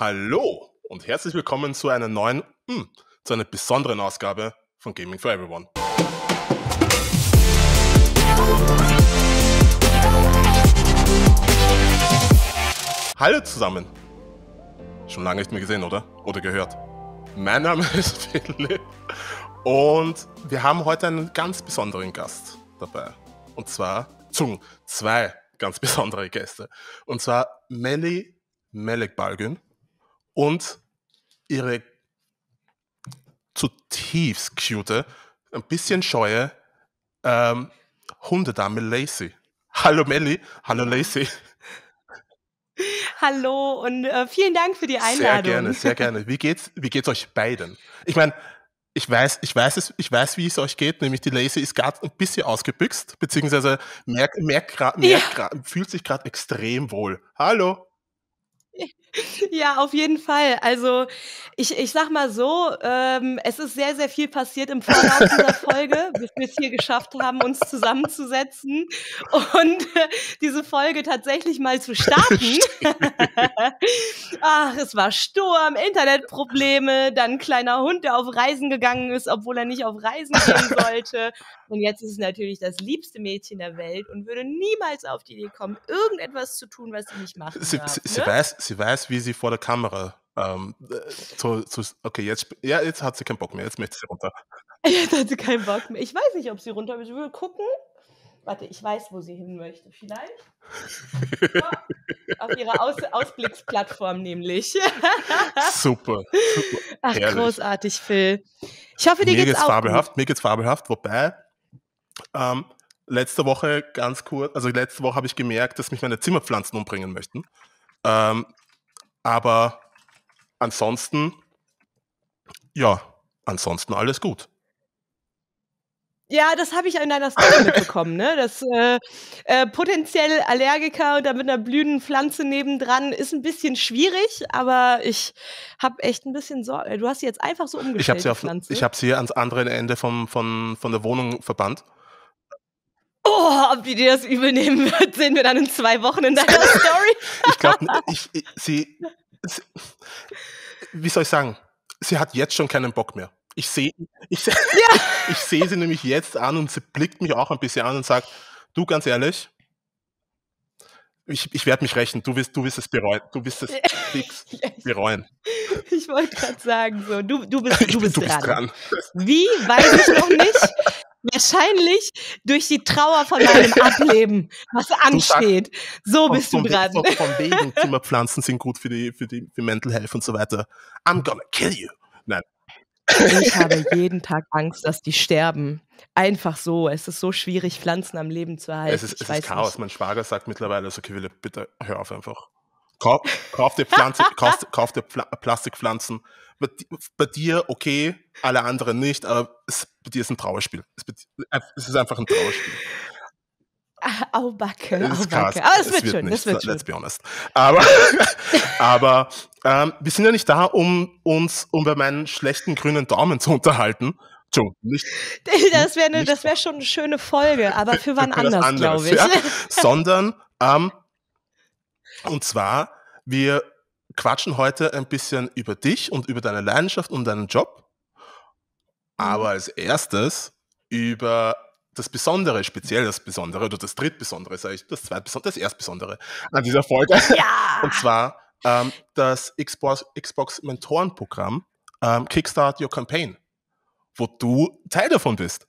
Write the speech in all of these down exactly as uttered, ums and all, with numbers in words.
Hallo und herzlich willkommen zu einer neuen, hm, zu einer besonderen Ausgabe von Gaming for Everyone. Hallo zusammen. Schon lange nicht mehr gesehen, oder? Oder gehört. Mein Name ist Philipp und wir haben heute einen ganz besonderen Gast dabei. Und zwar, zwei ganz besondere Gäste. Und zwar Melli Melekbalgün und ihre zutiefst cute, ein bisschen scheue ähm, Hundedame Lacey. Hallo Melli, hallo Lacey. Hallo und äh, vielen Dank für die Einladung. Sehr gerne, sehr gerne. Wie geht's, wie geht's euch beiden? Ich meine, ich weiß, ich weiß es, ich weiß, wie es euch geht, nämlich die Lacey ist gerade ein bisschen ausgebüxt, beziehungsweise merkt, merkt grad, merkt Ja. grad, fühlt sich gerade extrem wohl. Hallo. Ja, auf jeden Fall. Also ich, ich sag mal so, ähm, es ist sehr, sehr viel passiert im Vorlauf dieser Folge, bis wir es hier geschafft haben, uns zusammenzusetzen und äh, diese Folge tatsächlich mal zu starten. Ach, es war Sturm, Internetprobleme, dann ein kleiner Hund, der auf Reisen gegangen ist, obwohl er nicht auf Reisen gehen sollte. Und jetzt ist es natürlich das liebste Mädchen der Welt und würde niemals auf die Idee kommen, irgendetwas zu tun, was sie nicht machen Sie, darf. sie, sie, Ne? weiß, sie weiß, wie sie vor der Kamera ähm, zu, zu, okay, jetzt, ja, jetzt hat sie keinen Bock mehr, jetzt möchte sie runter. Jetzt hat sie keinen Bock mehr. Ich weiß nicht, ob sie runter will. Ich will gucken. Warte, ich weiß, wo sie hin möchte. Vielleicht? Ja, auf ihrer Aus Ausblicksplattform nämlich. Super, super. Ach, herrlich. großartig, Phil. Ich hoffe, dir Mir geht's geht's auch fabelhaft, gut. mir geht's fabelhaft, wobei ähm, letzte Woche ganz kurz, also letzte Woche habe ich gemerkt, dass mich meine Zimmerpflanzen umbringen möchten. Ähm, aber ansonsten, ja, ansonsten alles gut. Ja, das habe ich in deiner Story mitbekommen, ne? Das äh, äh, potenziell Allergiker und da mit einer blühenden Pflanze nebendran ist ein bisschen schwierig, aber ich habe echt ein bisschen Sorge. Du hast sie jetzt einfach so Ich habe umgestellt, sie, die auf, Pflanze. ich hab sie ans andere Ende vom, von, von der Wohnung verbannt. Oh, ob die dir das übel nehmen wird, sehen wir dann in zwei Wochen in deiner Story. Ich glaube, ich, ich, sie, sie, wie soll ich sagen, sie hat jetzt schon keinen Bock mehr. Ich sehe ich seh, Ja. ich seh sie nämlich jetzt an und sie blickt mich auch ein bisschen an und sagt, du, ganz ehrlich, ich, ich werde mich rächen, du wirst, du wirst es bereuen, du wirst es fix bereuen. Ich wollte gerade sagen, so, du, du bist, Ich du bin- bist du bist dran. dran. Wie, weiß ich noch nicht. Wahrscheinlich durch die Trauer von meinem Ableben, was ansteht. So Von, bist du von, dran. von, von wegen Zimmerpflanzen sind gut für die, für die für Mental Health und so weiter. I'm gonna kill you. Nein. Ich habe jeden Tag Angst, dass die sterben. Einfach so. Es ist so schwierig, Pflanzen am Leben zu erhalten. Es ist, ich es weiß ist Chaos. nicht. Mein Schwager sagt mittlerweile, also okay, Philipp, bitte hör auf einfach. Kauf, kauf dir Pflanze, kauf, kauf dir Pfla Plastikpflanzen. Bei, di- bei dir okay, alle anderen nicht, aber es, bei dir ist ein Trauerspiel. Es, bei di- es ist einfach ein Trauerspiel. Ah, Au Backe, Es au ist Chaos. Backe. Aber es, Es wird wird schön, nichts, es wird schön. let's be honest. Aber, aber ähm, wir sind ja nicht da, um uns um bei meinen schlechten grünen Daumen zu unterhalten. Entschuldigung, nicht Das wäre nicht- das wär schon eine schöne Folge, aber für wann für was anders, anderes, glaube ich. ja, sondern ähm, und zwar, wir quatschen heute ein bisschen über dich und über deine Leidenschaft und deinen Job, aber als erstes über das Besondere, speziell das Besondere oder das Drittbesondere, sage ich, das Zweitbesondere, das Erstbesondere an dieser Folge. Ja! Und zwar ähm, das Xbox, Xbox Mentorenprogramm ähm, Kickstart Your Campaign, wo du Teil davon bist.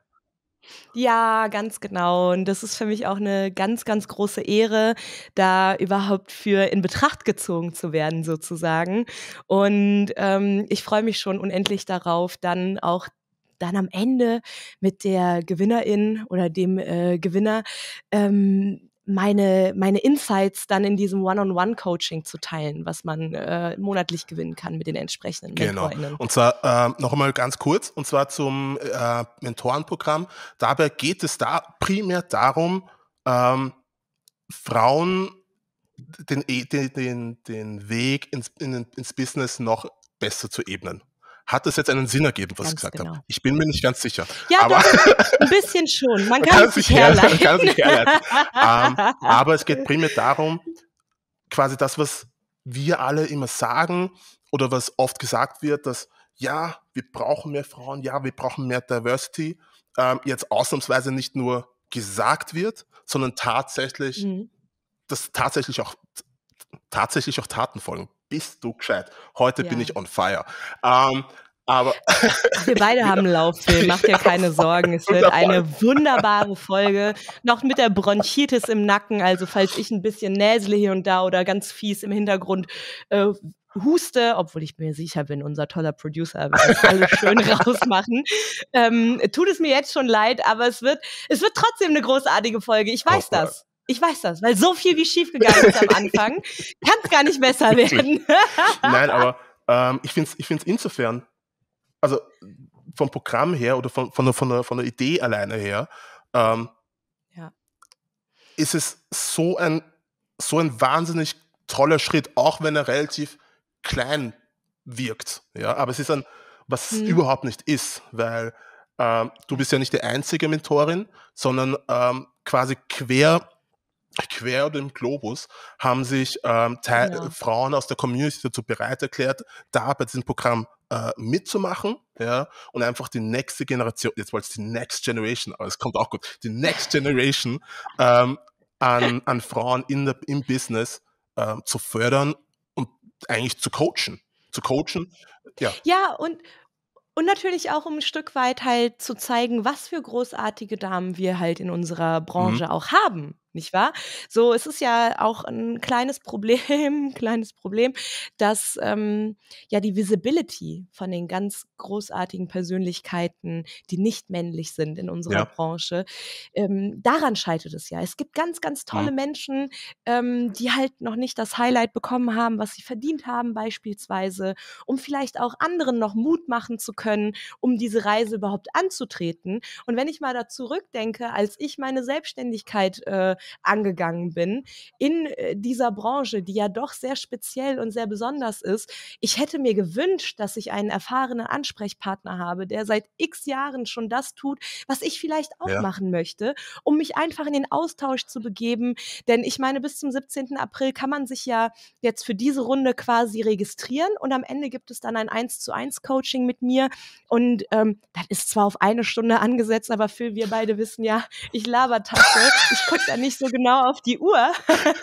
Ja, ganz genau. Und das ist für mich auch eine ganz, ganz große Ehre, da überhaupt für in Betracht gezogen zu werden, sozusagen. Und ähm, ich freue mich schon unendlich darauf, dann auch dann am Ende mit der Gewinnerin oder dem äh, Gewinner ähm, meine, meine Insights dann in diesem One-on-One-Coaching zu teilen, was man äh, monatlich gewinnen kann mit den entsprechenden Genau. MentorInnen. Und zwar ähm, noch einmal ganz kurz, und zwar zum äh, Mentorenprogramm. Dabei geht es da primär darum, ähm, Frauen den, den, den, den Weg ins, in, ins Business noch besser zu ebnen. Hat das jetzt einen Sinn ergeben, was Ganz ich gesagt genau. habe? Ich bin mir nicht ganz sicher. Ja, aber doch, ein bisschen schon. Man man kann, kann es sich sich herleiten. herleiten. Man kann sich herleiten. ähm, aber es geht primär darum, quasi das, was wir alle immer sagen oder was oft gesagt wird, dass ja, wir brauchen mehr Frauen, ja, wir brauchen mehr Diversity, ähm, jetzt ausnahmsweise nicht nur gesagt wird, sondern tatsächlich, Mhm. dass tatsächlich auch tatsächlich auch Taten folgen. Bist du gescheit? Heute bin Ja. ich on fire. Ähm, aber Ach, wir beide ja, haben 'n Lauffilm, mach dir ja, keine voll, Sorgen. Es wird wundervoll. eine wunderbare Folge, noch mit der Bronchitis im Nacken. Also, falls ich 'n bisschen näsele hier und da oder ganz fies im Hintergrund, äh, huste, obwohl ich mir sicher bin, unser toller Producer wird das alles schön rausmachen. Ähm, tut es mir jetzt schon leid, aber es wird es wird trotzdem 'ne großartige Folge. Ich weiß Hoffe. das. Ich weiß das, weil so viel wie schiefgegangen ist am Anfang, kann's gar nicht besser Wirklich. werden. Nein, aber, ähm, ich finde es ich finde es insofern also, vom Programm her oder von von der von der von der Idee alleine her, ähm Ja. ist es so ein so ein wahnsinnig toller Schritt, auch wenn er relativ klein wirkt, ja? Aber es ist ein was es Mhm. überhaupt nicht ist, weil, ähm, du Ja. bist ja nicht die einzige Mentorin, sondern, ähm, quasi quer quer über den Globus haben sich, ähm, Tei Genau. Frauen aus der Community dazu bereit erklärt, da bei diesem Programm, äh, mitzumachen, ja, und einfach die nächste Generation jetzt wollte ich die Next Generation, aber es kommt auch gut, die Next Generation, ähm, an an Frauen in der im Business, ähm, zu fördern und eigentlich zu coachen. Zu coachen, ja. Ja, und und natürlich auch, um 'n Stück weit halt zu zeigen, was für großartige Damen wir halt in unserer Mhm. Branche auch haben, nicht wahr? So, es ist ja auch 'n kleines Problem kleines Problem, dass, ähm, ja, die Visibility von den ganz großartigen Persönlichkeiten, die nicht männlich sind in unserer Ja. Branche, ähm, daran scheitert es ja. Es gibt ganz, ganz tolle Mhm. Menschen, ähm, die halt noch nicht das Highlight bekommen haben, was sie verdient haben beispielsweise, um vielleicht auch anderen noch Mut machen zu können, um diese Reise überhaupt anzutreten. Und wenn ich mal da zurückdenke, als ich meine Selbstständigkeit, äh, angegangen bin in, äh, dieser Branche, die ja doch sehr speziell und sehr besonders ist, ich hätte mir gewünscht, dass ich einen erfahrenen Ansprechpartner habe, der seit X Jahren schon das tut, was ich vielleicht auch Ja. machen möchte, um mich einfach in den Austausch zu begeben. Denn ich meine, bis zum siebzehnten April kann man sich ja jetzt für diese Runde quasi registrieren und am Ende gibt es dann ein Eins-zu-eins-Coaching mit mir und, ähm, das ist zwar auf eine Stunde angesetzt, aber Phil, wir beide wissen ja, ich Labertasche. Ich gucke da nicht so genau auf die Uhr.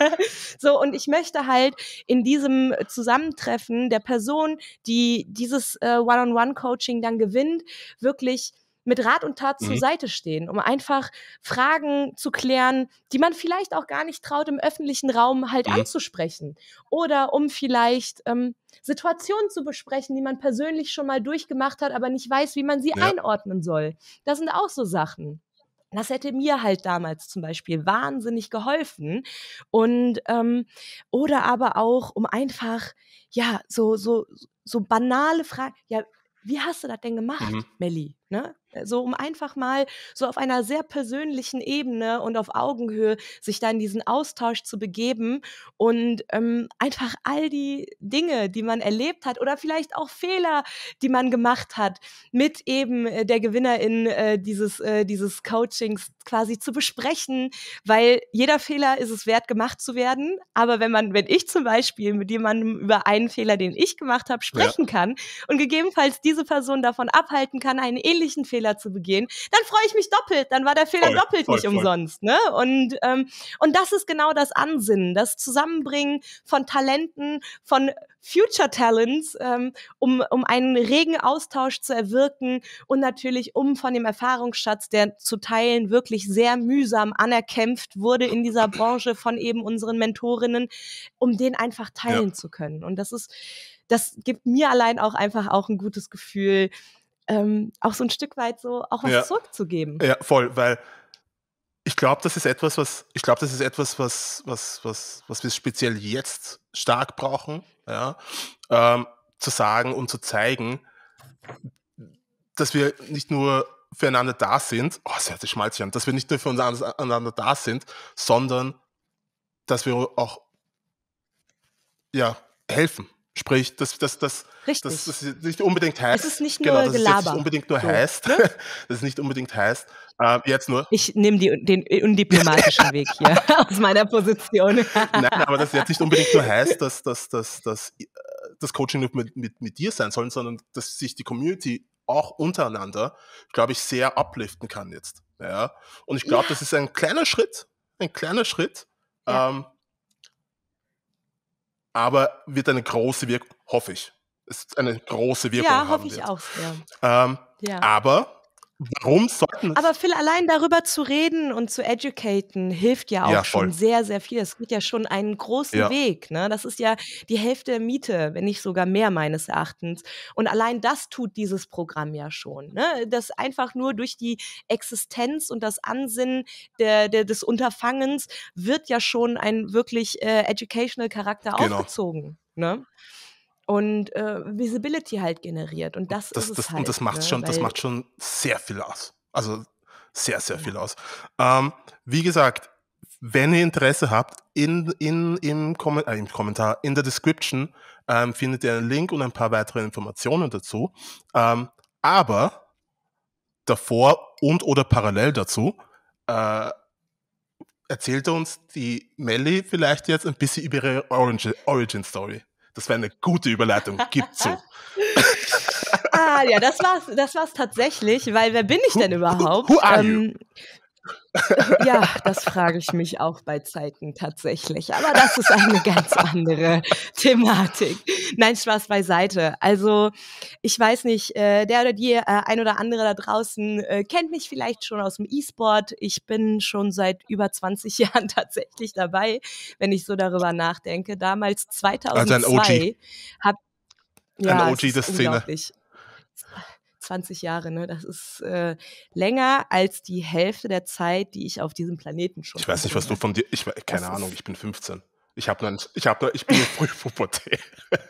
So, und ich möchte halt in diesem Zusammentreffen der Person, die dieses, äh, One-on-One-Coaching dann gewinnt, wirklich mit Rat und Tat zur Mhm. Seite stehen, um einfach Fragen zu klären, die man vielleicht auch gar nicht traut, im öffentlichen Raum halt Mhm. anzusprechen. Oder um vielleicht, ähm, Situationen zu besprechen, die man persönlich schon mal durchgemacht hat, aber nicht weiß, wie man sie Ja. einordnen soll. Das sind auch so Sachen. Das hätte mir halt damals zum Beispiel wahnsinnig geholfen und, ähm oder aber auch, um einfach, ja, so so so banale Fra „Ja, wie hast du das denn Mhm. gemacht, Melli?“, ne? So, um einfach mal so auf einer sehr persönlichen Ebene und auf Augenhöhe sich da in diesen Austausch zu begeben und, ähm, einfach all die Dinge, die man erlebt hat oder vielleicht auch Fehler, die man gemacht hat, mit eben, äh, der Gewinnerin, äh, dieses äh, dieses Coachings quasi zu besprechen, weil jeder Fehler ist es wert, gemacht zu werden. Aber wenn man wenn ich zum Beispiel mit jemandem über einen Fehler, den ich gemacht habe, Ja. sprechen kann und gegebenenfalls diese Person davon abhalten kann, einen ähnlichen Fehler zu begehen, dann freue ich mich doppelt. Dann war der Fehler Voll, doppelt voll, nicht voll. umsonst, ne? Und, ähm und das ist genau das Ansinnen, das Zusammenbringen von Talenten, von Future Talents, ähm, um um einen regen Austausch zu erwirken und natürlich, um von dem Erfahrungsschatz, der zu Teilen wirklich sehr mühsam anerkämpft wurde in dieser Branche von eben unseren Mentorinnen, um den einfach Ja. teilen zu können. Und das ist das gibt mir allein auch einfach auch 'n gutes Gefühl, ähm, auch so 'n Stück weit so auch was Ja. zurückzugeben. Ja, voll, weil ich glaube, das ist etwas, was ich glaube, das ist etwas, was was was was wir speziell jetzt stark brauchen, ja, ähm, zu sagen und zu zeigen, dass wir nicht nur füreinander da sind oh, das hört sich schmalzig an, dass wir nicht nur für uns einander da sind, sondern dass wir auch ja, helfen, Sprich, dass das das das Richtig. das nicht unbedingt heißt Es ist nicht genau, nur dass es jetzt nicht Gelaber, unbedingt nur so, heißt ne? dass es nicht unbedingt heißt, äh, jetzt nur Ich nehme die den undiplomatischen Weg hier aus meiner Position. Nein, aber das jetzt nicht unbedingt nur heißt, dass dass dass dass äh, das Coaching nur mit mit mit dir sein soll, sondern dass sich die Community auch untereinander, glaube ich, sehr upliften kann jetzt, ja? Und ich Ja. glaube, das ist ein kleiner Schritt ein kleiner Schritt, Ja. ähm aber wird eine große Wirk hoffe ich, es eine große Wirkung Ja, hoffe haben ich wird. auch sehr. Ähm, Ja. aber warum sollten es Aber Phil, allein darüber zu reden und zu educaten hilft ja Ja, auch voll. schon sehr, sehr viel. Es geht ja schon einen großen Ja. Weg, ne? Das ist ja die Hälfte der Miete, wenn nicht sogar mehr meines Erachtens. Und allein das tut dieses Programm ja schon, ne? Das einfach nur durch die Existenz und das Ansinnen der der des Unterfangens wird ja schon ein wirklich, äh, educational Charakter Genau. aufgezogen, ne? Und, äh, Visibility halt generiert und das ist Das es das und das halt, macht's ne? schon das Weil macht schon sehr viel aus. Also, sehr, sehr Ja. viel aus. Ähm, wie gesagt, wenn ihr Interesse habt, in in im Kommen äh, im Kommentar, in der Description, ähm, findet ihr einen Link und ein paar weitere Informationen dazu. Ähm, aber davor und oder parallel dazu, äh, erzählt uns die Melli vielleicht jetzt ein bisschen über ihre Orange Origin Story. Das wäre 'ne gute Überleitung. Gib zu. Ah, ja, das war's das war's tatsächlich, weil wer bin ich Who denn who who überhaupt? are you? Ähm, ja, das frage ich mich auch bei Zeiten tatsächlich, aber das ist eine ganz andere Thematik. Nein, Spaß beiseite. Also, ich weiß nicht, äh, der oder die, äh, ein oder andere da draußen, äh, kennt mich vielleicht schon aus'm E-Sport. Ich bin schon seit über zwanzig Jahren tatsächlich dabei, wenn ich so darüber nachdenke. Damals Also, ein O G. zweitausendzwei habe Ein ja, O es G der ist Szene. unglaublich. Zwa zwanzig Jahre, ne? Das ist, äh, länger als die Hälfte der Zeit, die ich auf diesem Planeten schon Ich weiß nicht, was du verbringe. von dir ich wei keine Das Ahnung, ist ich bin fünfzehn. Ich habe noch ich habe noch ich bin in Frühpubertät.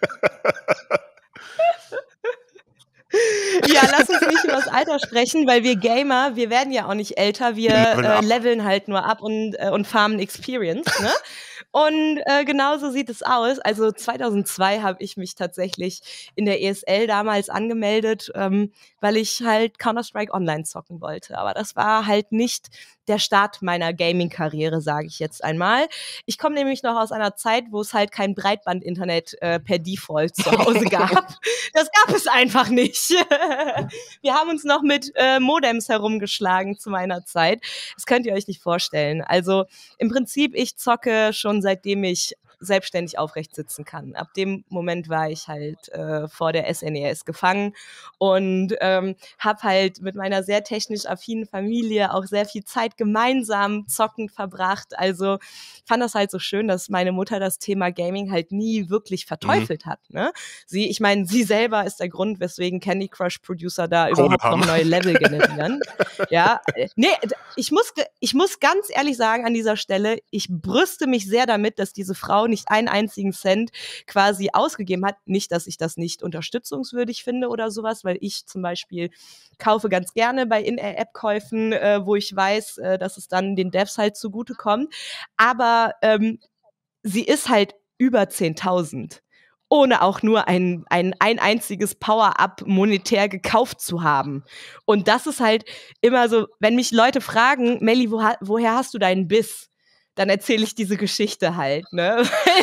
Ja, lass uns nicht übers Alter sprechen, weil wir Gamer, wir werden ja auch nicht älter, wir, Wir leveln äh, up. leveln halt nur ab und äh, und farmen Experience, ne? Und, äh, genauso sieht es aus. Also, zweitausendzwei habe ich mich tatsächlich in der E S L damals angemeldet, ähm, weil ich halt Counter-Strike Online zocken wollte. Aber das war halt nicht der Start meiner Gaming-Karriere, sage ich jetzt einmal. Ich komme nämlich noch aus einer Zeit, wo es halt kein Breitbandinternet, äh, per Default zu Hause gab. Das gab es einfach nicht. Wir haben uns noch mit, äh, Modems herumgeschlagen zu meiner Zeit. Das könnt ihr euch nicht vorstellen. Also, im Prinzip, ich zocke schon seitdem ich selbstständig aufrecht sitzen kann. Ab dem Moment war ich halt, äh, vor der S N E S gefangen und, ähm, habe halt mit meiner sehr technisch affinen Familie auch sehr viel Zeit gemeinsam zockend verbracht. Also, ich fand das halt so schön, dass meine Mutter das Thema Gaming halt nie wirklich Mhm. verteufelt hat, ne? Sie ich meine, sie selber ist der Grund, weswegen Candy Crush Producer da Kohle überhaupt noch haben. neue Level generieren. Ja, äh, ne, d ich muss ge ich muss ganz ehrlich sagen an dieser Stelle, ich brüste mich sehr damit, dass diese Frau nicht einen einzigen Cent quasi ausgegeben hat. Nicht, dass ich das nicht unterstützungswürdig finde oder so was, weil ich zum Beispiel kaufe ganz gerne bei In-Air-App-Käufen, äh, wo ich weiß, äh, dass es dann den Devs halt zugutekommt. Aber, ähm, sie ist halt über zehntausend, ohne auch nur ein ein ein einziges Power-Up monetär gekauft zu haben. Und das ist halt immer so, wenn mich Leute fragen: „Melli, wo ha woher hast du deinen Biss?“ Dann erzähle ich diese Geschichte halt, ne?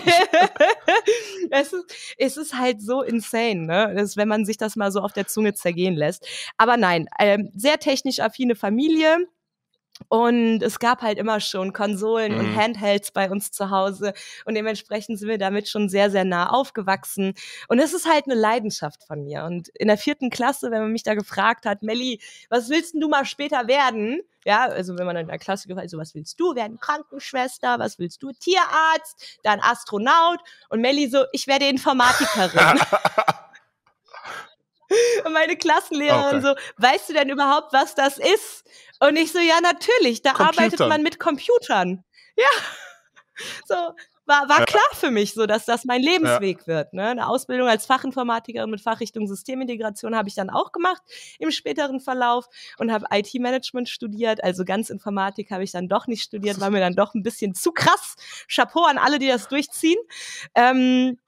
Es ist es ist halt so insane, ne, dass wenn man sich das mal so auf der Zunge zergehen lässt. Aber nein, ähm, sehr technisch affine Familie und es gab halt immer schon Konsolen und Mhm. Handhelds bei uns zu Hause und dementsprechend sind wir damit schon sehr, sehr nah aufgewachsen. Und es ist halt 'ne Leidenschaft von mir. Und in der vierten Klasse, wenn man mich da gefragt hat: „Melli, was willst 'n du mal später werden?“ Ja, also wenn man in der Klasse gefragt so: „Was willst du werden? Krankenschwester? Was willst du? Tierarzt, dann Astronaut.“ Und Melli so: „Ich werde Informatikerin.“ Und meine Klassenlehrerin Okay. so: „Weißt du denn überhaupt, was das ist?“ Und ich so: „Ja, natürlich, da arbeitet Computern. man mit Computern.“ Ja, so, war war Ja. klar für mich so, dass das mein Ja. Lebensweg wird, ne? 'Ne Ausbildung als Fachinformatikerin mit Fachrichtung Systemintegration habe ich dann auch gemacht im späteren Verlauf und habe I T-Management studiert. Also, ganz Informatik habe ich dann doch nicht studiert, war mir dann doch 'n bisschen zu krass. Chapeau an alle, die das durchziehen. Ähm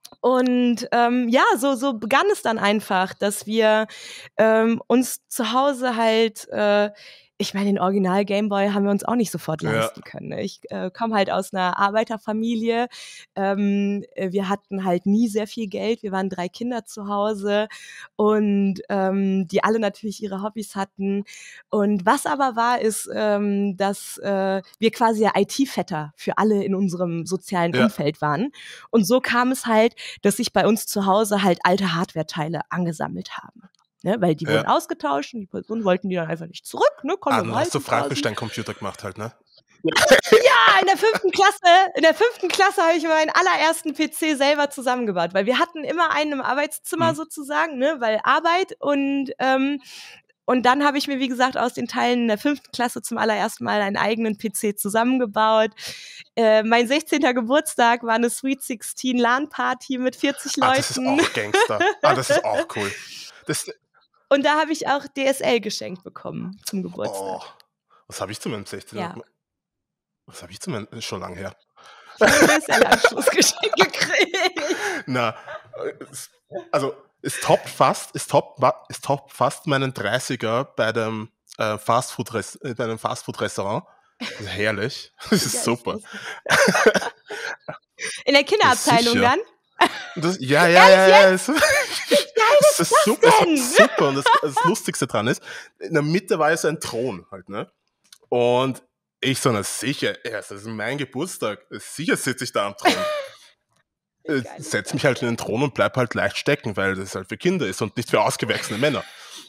Und ähm, ja, so, so begann es dann einfach, dass wir ähm, uns zu Hause halt, äh, ich meine, den Original Gameboy haben wir uns auch nicht sofort Ja. leisten können. Ne? Ich äh, komme halt aus einer Arbeiterfamilie. Ähm, äh, wir hatten halt nie sehr viel Geld. Wir waren drei Kinder zu Hause und ähm, die alle natürlich ihre Hobbys hatten. Und was aber war, ist, ähm, dass äh, wir quasi der I T-Vetter für alle in unserem sozialen Ja. Umfeld waren. Und so kam es halt, dass sich bei uns zu Hause halt alte Hardware-Teile angesammelt haben. Ne, weil die Ja. wurden ausgetauscht und die Personen wollten die dann einfach nicht zurück, ne, Ah, konnte man dann hast du behalten quasi. Frankenstein-Computer gemacht halt, ne? Ja, in der fünften Klasse, in der fünften Klasse habe ich meinen allerersten P C selber zusammengebaut, weil wir hatten immer einen im Arbeitszimmer Mhm. sozusagen, ne, weil Arbeit und ähm, und dann habe ich mir, wie gesagt, aus den Teilen in der fünften Klasse zum allerersten Mal einen eigenen P C zusammengebaut. Äh, mein sechzehnter Geburtstag war eine Sweet sechzehn LAN-Party mit vierzig Ah, das ist Leuten. auch Gangster. Ah, das ist auch cool. Das, Und da habe ich auch D S L geschenkt bekommen zum Geburtstag. oh, was habe ich zu meinem sechzehnten? Ja. Was habe ich zu meinem, ist schon lang her. Ich habe einen D S L-Anschluss geschenkt gekriegt. Na, äh, es- also es toppt fast, es toppt, wa- es toppt fast meinen dreißiger bei dem äh, Fastfood äh, bei einem Fastfood-Restaurant. Das ist herrlich. Das ist Geil super. das. In der Kinderabteilung Sicher. dann? Das, ja, ja, ja, ja. Es, Wie geil es ist ist super, es denn? ist super. Und das, das Lustigste dran ist, in der Mitte war ja so ein Thron halt, ne? Und ich so, na sicher, ja, das ist mein Geburtstag. Sicher sitze ich da am Thron. Äh, geil ist setz das mich halt in den Thron und bleib halt leicht stecken, weil das halt für Kinder ist und nicht für ausgewachsene Männer.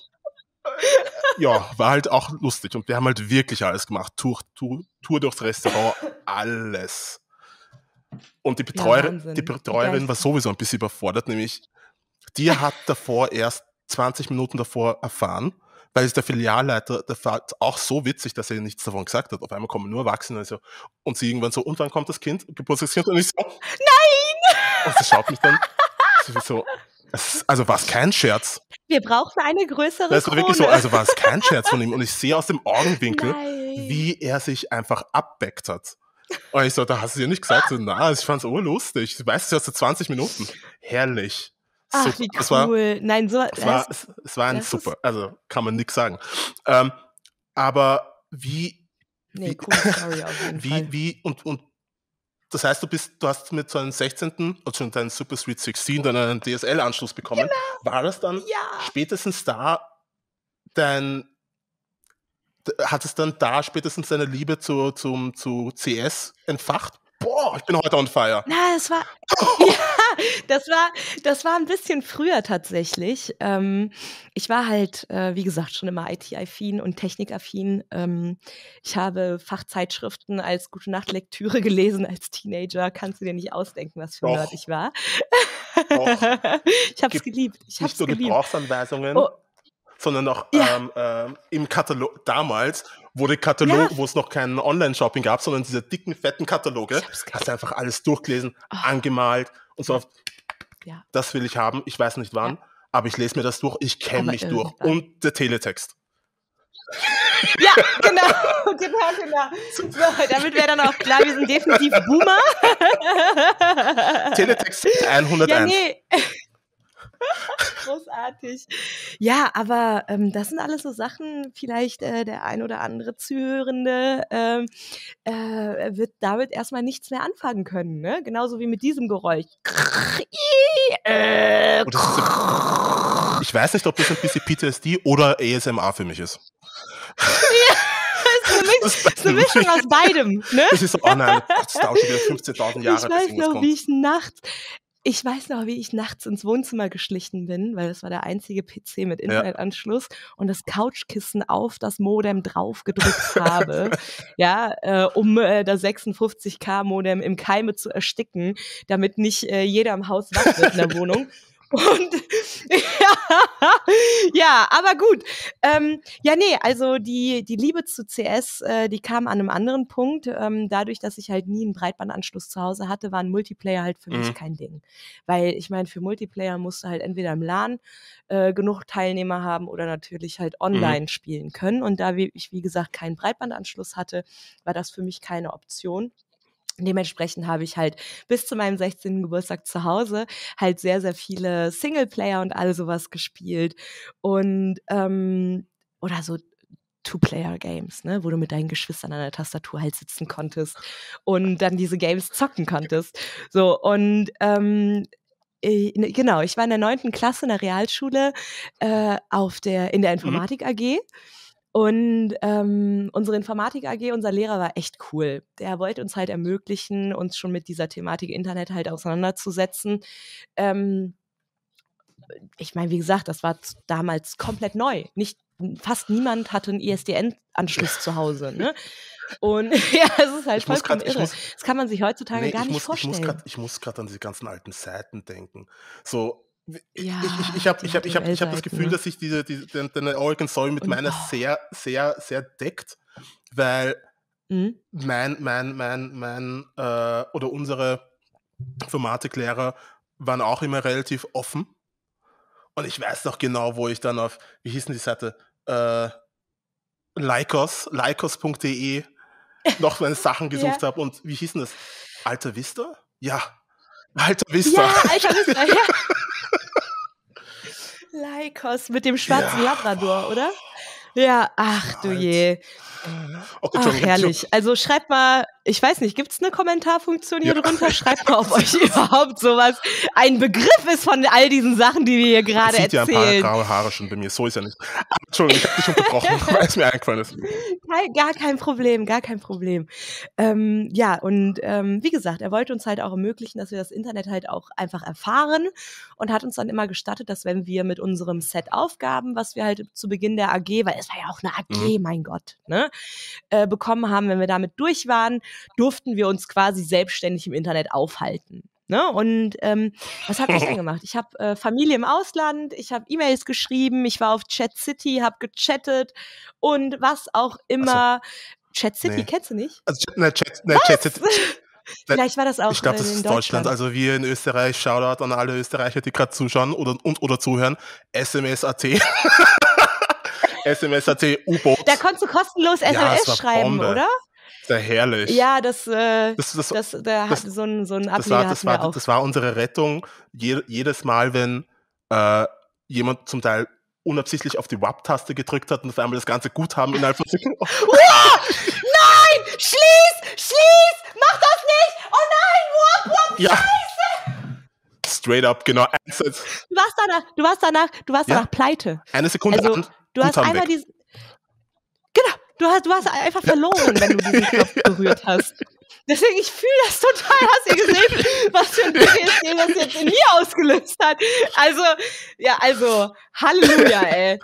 Ja, war halt auch lustig und wir haben halt wirklich alles gemacht. Tour, Tour, Tour durchs Restaurant, alles. Und die, Ja, Betreuer, Wahnsinn. die Wie geil Betreuerin ist war das? sowieso ein bisschen überfordert, nämlich die hat davor erst zwanzig Minuten davor erfahren, weil es der Filialleiter, der war auch so witzig, dass er ihr nichts davon gesagt hat. Auf einmal kommen nur Erwachsene also, und sie irgendwann so, und wann kommt das Kind, Geburtstagskind? Und ich so, Nein! und sie schaut mich dann so, es- also war es kein Scherz. Wir brauchen eine größere Das war wirklich so, Krone. also war es kein Scherz von ihm. Und ich sehe aus dem Augenwinkel, Nein. wie er sich einfach abbeckt hat. Und ich so, da hast du dir nicht gesagt. So, na, ich fand's urlustig. Du weißt es ja, so zwanzig Minuten. Herrlich. Ach, Super. wie Es war, cool. Nein, so, es war, das, es, es war ein das ist, super, also kann man nix sagen. Ähm, aber wie, nee, wie, coole Story auf jeden wie, Fall. wie, und, und das heißt, du bist, du hast mit so einem sechzehnten oder schon deinen Super Sweet sechzehn dann einen D S L-Anschluss bekommen. War das dann Ja. spätestens da dein, d- hat es dann da spätestens deine Liebe zu, zum, zu C S entfacht? Boah, ich bin heute on fire. Na, das war, ja, das war, das war ein bisschen früher tatsächlich. Ähm, ich war halt, äh, wie gesagt, schon immer I T-affin und technikaffin. Ähm, ich habe Fachzeitschriften als Gute-Nacht-Lektüre gelesen als Teenager. Kannst du dir nicht ausdenken, was für ein Doch. Nerd ich war. Doch. Ich hab's Gib- geliebt. Ich hab's Nicht nur geliebt. Gebrauchsanweisungen, Oh, sondern auch Ja. ähm, ähm, im Katalog, damals, wo die Katalog, Ja. wo es noch kein Online-Shopping gab, sondern diese dicken, fetten Kataloge, Ich hab's geliebt. hast du einfach alles durchgelesen, Ah. angemalt und so, Ja. auf, Ja. das will ich haben, ich weiß nicht wann, aber ich lese mir das durch, ich kenne Aber mich durch. irgendwann. Und der Teletext. Ja, genau, genau, genau. So, damit wäre dann auch klar, wir sind definitiv Boomer. Teletext hunderteins. Ja, nee. Großartig. Ja, aber ähm, das sind alles so Sachen, vielleicht äh, der ein oder andere Zuhörende ähm, äh, wird damit erstmal nichts mehr anfangen können. Ne? Genauso wie mit diesem Geräusch. Äh, Und das ist so, ich weiß nicht, ob das ein bisschen P T S D oder A S M R für mich ist. ist eine, Mix, ist eine Mischung aus beidem. Ne? Das ist so, oh nein, das dauert schon wieder fünfzehntausend Jahre, Ich bis weiß irgendwas noch, kommt. wie ich nachts, ich weiß noch, wie ich nachts ins Wohnzimmer geschlichen bin, weil das war der einzige P C mit Internetanschluss und das Couchkissen auf das Modem drauf gedrückt habe, ja, äh, um äh, das sechsundfünfzig K Modem im Keime zu ersticken, damit nicht äh, jeder im Haus wach wird in der Wohnung. Und ja, ja, aber gut. Ähm, ja, nee, also die, die Liebe zu C S, äh, die kam an einem anderen Punkt. Ähm, dadurch, dass ich halt nie einen Breitbandanschluss zu Hause hatte, war ein Multiplayer halt für mich Mhm. kein Ding. Weil ich meine, für Multiplayer musst du halt entweder im LAN äh, genug Teilnehmer haben oder natürlich halt online Mhm. spielen können. Und da wie- ich, wie gesagt, keinen Breitbandanschluss hatte, war das für mich keine Option. Dementsprechend habe ich halt bis zu meinem sechzehnten Geburtstag zu Hause halt sehr, sehr viele Singleplayer und all sowas gespielt. Und, ähm oder so Two-Player-Games, ne, wo du mit deinen Geschwistern an der Tastatur halt sitzen konntest und dann diese Games zocken konntest. So, und, ähm, äh, ne, genau, ich war in der neunten Klasse in der Realschule, äh, auf der in der Mhm. Informatik-A G. Und, ähm, unsere Informatik-A G, unser Lehrer war echt cool. Der wollte uns halt ermöglichen, uns schon mit dieser Thematik Internet halt auseinanderzusetzen. Ähm, ich meine, wie gesagt, das war z damals komplett neu. Nicht fast niemand hatte 'n I S D N-Anschluss zu Hause, ne? Und ja, es ist halt Ich muss vollkommen grad ich irre. muss Das kann man sich heutzutage ne, gar ich nicht muss ich muss grad vorstellen. ich muss grad an diese ganzen alten Seiten denken. So, w ich ich ich Ja, habe die ich habe ich habe ich habe das H T M L-Seiten, Gefühl, ne? dass sich diese diese dein deine Origin Story mit Und meiner oh. sehr, sehr, sehr deckt, weil Mhm. mein mein mein mein, äh oder unsere Informatiklehrer waren auch immer relativ offen. Und ich weiß noch genau, wo ich dann auf wie hieß 'n die Seite? Äh, Lycos, lycos punkt de noch meine Sachen Ja. gesucht habe und wie hieß 'n das? Alta Vista? Ja, Alta Vista. Ja, Alta Vista, ja. Lycos mit dem schwarzen Ja, Labrador, oder? Ja, ach so du alt. je. Okay, Ach, Entschuldigung, ich habe dich herrlich. Also, schreibt mal ich weiß nicht, gibt's 'ne Kommentarfunktion hier Ja, drunter? Schreibt mal, ob ja. euch überhaupt so was ein Begriff ist von all diesen Sachen, die wir hier Man grade sieht ja ein paar erzählen. graue Haare schon bei mir, so ist ja nicht. Ah, Entschuldigung, ich habe dich unterbrochen, weil's mir eingefallen ist. Kei gar kein Problem, gar kein Problem. Ähm, ja, und, ähm, wie gesagt, er wollte uns halt auch ermöglichen, dass wir das Internet halt auch einfach erfahren und hat uns dann immer gestattet, dass wenn wir mit unserem Set Aufgaben, was wir halt zu Beginn der A G weil es war ja auch 'ne A G, Mhm. mein Gott, ne, äh, bekommen haben, wenn wir damit durch waren, durften wir uns quasi selbstständig im Internet aufhalten, ne? Und, ähm, was habe ich dann gemacht? Ich habe, äh, Familie im Ausland, ich habe E-Mails geschrieben, ich war auf ChatCity, habe gechattet und was auch Ach so. immer. ChatCity, Ne. kennst du nicht? Also, Chat ne, Chat ne, Was? ChatCity ne, Vielleicht war das ich auch, glaube, äh, das in ist Deutschland. Deutschland. Also, wir in Österreich, Shoutout an alle Österreicher, die grad zuschauen oder und oder zuhören. S M S Punkt A T. S M S Punkt A T, Da U-Boot. konntest du kostenlos Ja, es S M S war schreiben, Bombe. oder? Sehr herrlich. Ja, das, äh Das das das da hat das so 'n so 'n das war Ableger das hatten war wir das auch. war unsere Rettung. Je jedes Mal, wenn, äh, jemand zum Teil unabsichtlich auf die W A P-Taste gedrückt hat und auf einmal das ganze Guthaben innerhalb von Sekunden Wow! Nein! Schließ! Schließ! Mach das nicht! Oh nein! W A P, W A P, Ja. Scheiße! Straight up, genau. Du warst danach du warst danach du warst danach Ja. pleite. Eine Sekunde Also, an, du hast Guthaben einmal weg. diesen genau, du hast du hast einfach Ja. verloren, wenn du diesen Knopf berührt hast. Deswegen, ich fühle das total. Hast du gesehen, was für 'n P T S D das jetzt in mir ausgelöst hat? Also, ja, also, Halleluja, ey.